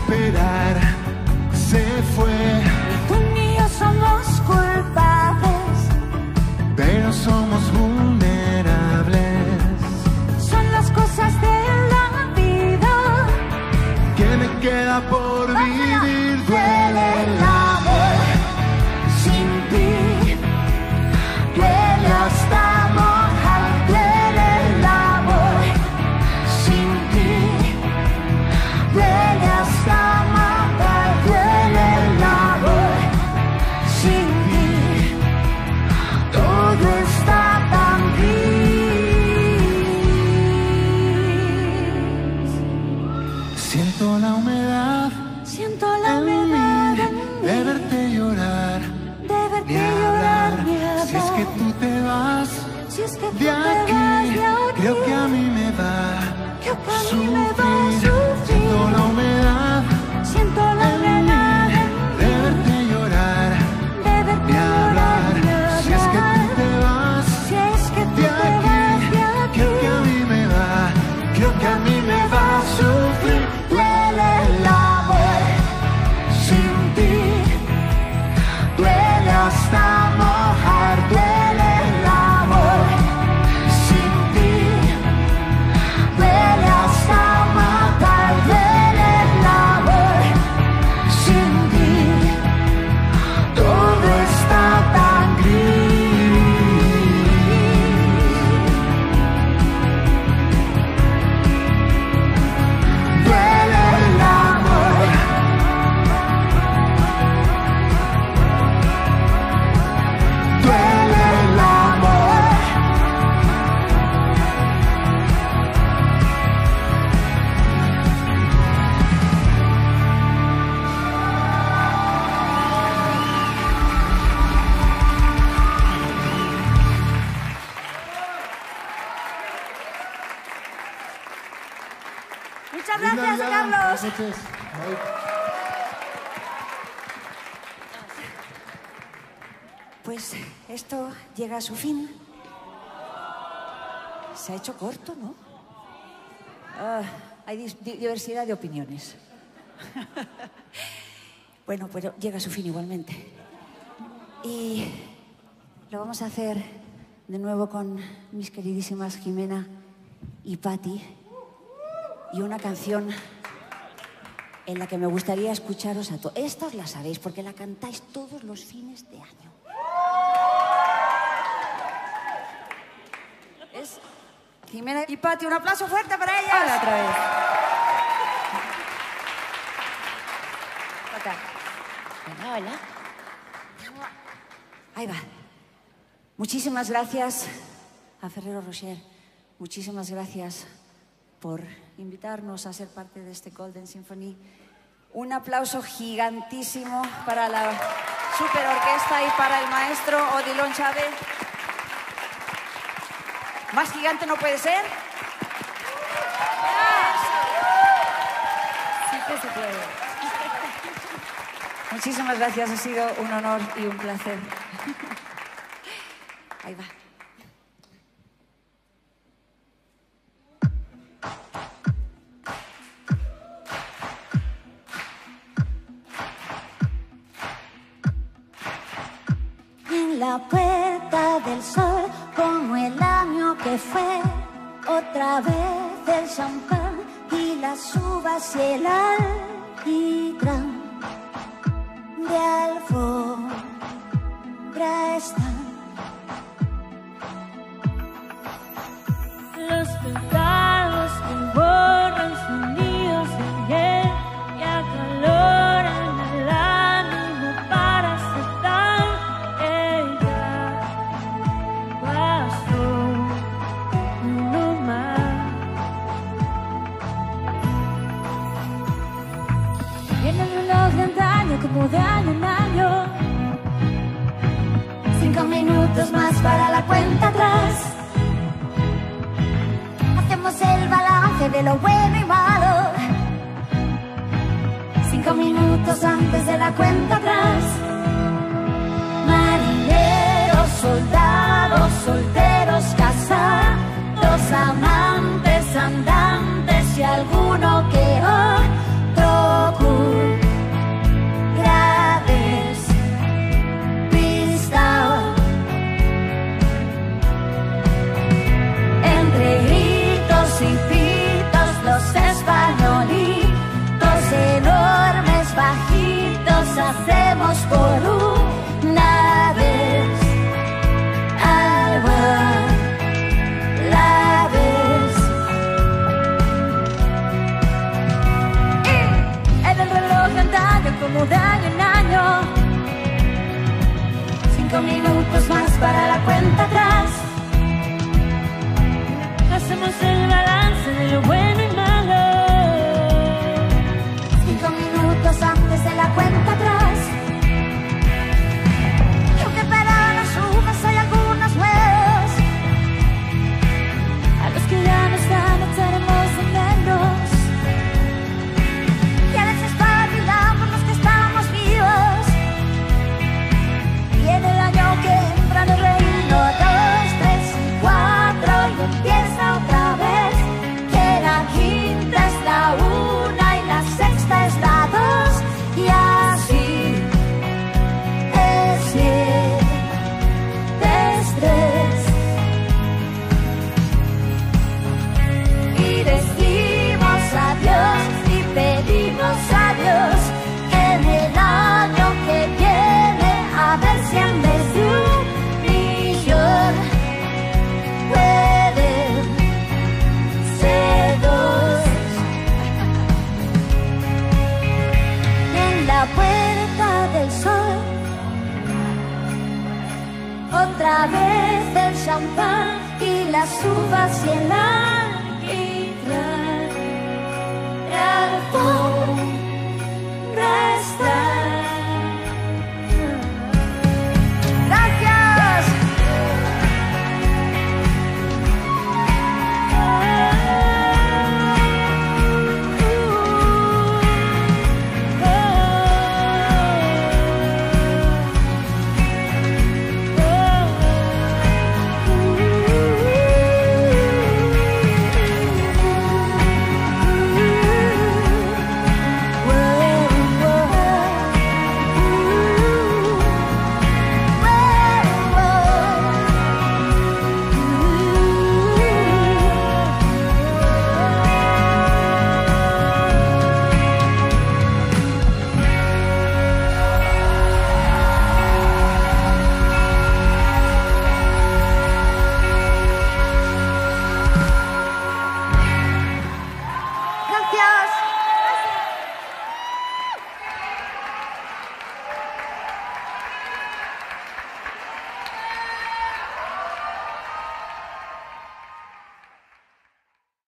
esperar se fue. Tú y yo somos culpables, Pero somos vulnerables. son las cosas de la vida. ¿Qué me queda por vivir? Duele el amor sin ti, duele hasta mojar. Duele el amor sin ti, duele hasta matar. Duele el amor sin ti, todo está tan gris. Siento la humedad Siento la en humedad mí en de mí, verte llorar, de verte ni llorar, hablar. ni hablar. Si es que tú te vas Si es que tú de te vas de aquí, aquí, creo que a mí me va creo que a a mí me va a sufrir. sufrir. Siento la humedad Siento la en humedad mí en de mí, verte llorar, de verte ni llorar, hablar. ni hablar. Si es que tú te vas Si es que tú de te vas aquí, de creo que a aquí, mí me va, creo que a mí me va a sufrir. duele el amor sin ti, duele hasta mojar. Duele el amor sin ti, duele hasta matar. Duele el amor sin ti, todo está tan gris. Duele el amor, duele el amor. Muchas Feliz gracias, Navidad. Carlos. Buenas noches. Bye. Pues esto llega a su fin. Se ha hecho corto, ¿no? Ah, hay dis- di- diversidad de opiniones. Bueno, pero llega a su fin igualmente. Y lo vamos a hacer de nuevo con mis queridísimas Jimena y Patti. Y una canción en la que me gustaría escucharos a todos. Esta os la sabéis porque la cantáis todos los fines de año. Es Jimena y Patti, un aplauso fuerte para ellas. Hola otra vez. Acá. Hola, hola. Ahí va. Muchísimas gracias a Ferrero Rocher. Muchísimas gracias por invitarnos a ser parte de este Golden Symphony. Un aplauso gigantísimo para la super orquesta y para el maestro Odilon Chávez. ¿Más gigante no puede ser? Sí que se puede. Muchísimas gracias, ha sido un honor y un placer. Ahí va. En la puerta del sol, como el año que fue, otra vez el champán y las uvas y el alquitrán de alfombra están. Los pecados que borran sonidos de ayer y acaloran el ánimo para aceptar. Ella pasó uno más. Viene el reloj de antaño como de año en año. Cinco minutos más para la cuenta atrás. Hacemos el balance de lo todo empieza otra vez, que la quinta es la una y la sexta es la dos, y así es siete es tres. Y decimos adiós y pedimos a Dios que en el año que viene a ver si en vez de un millón pueden ser dos. En la puerta del sol otra vez el champán y las uvas y el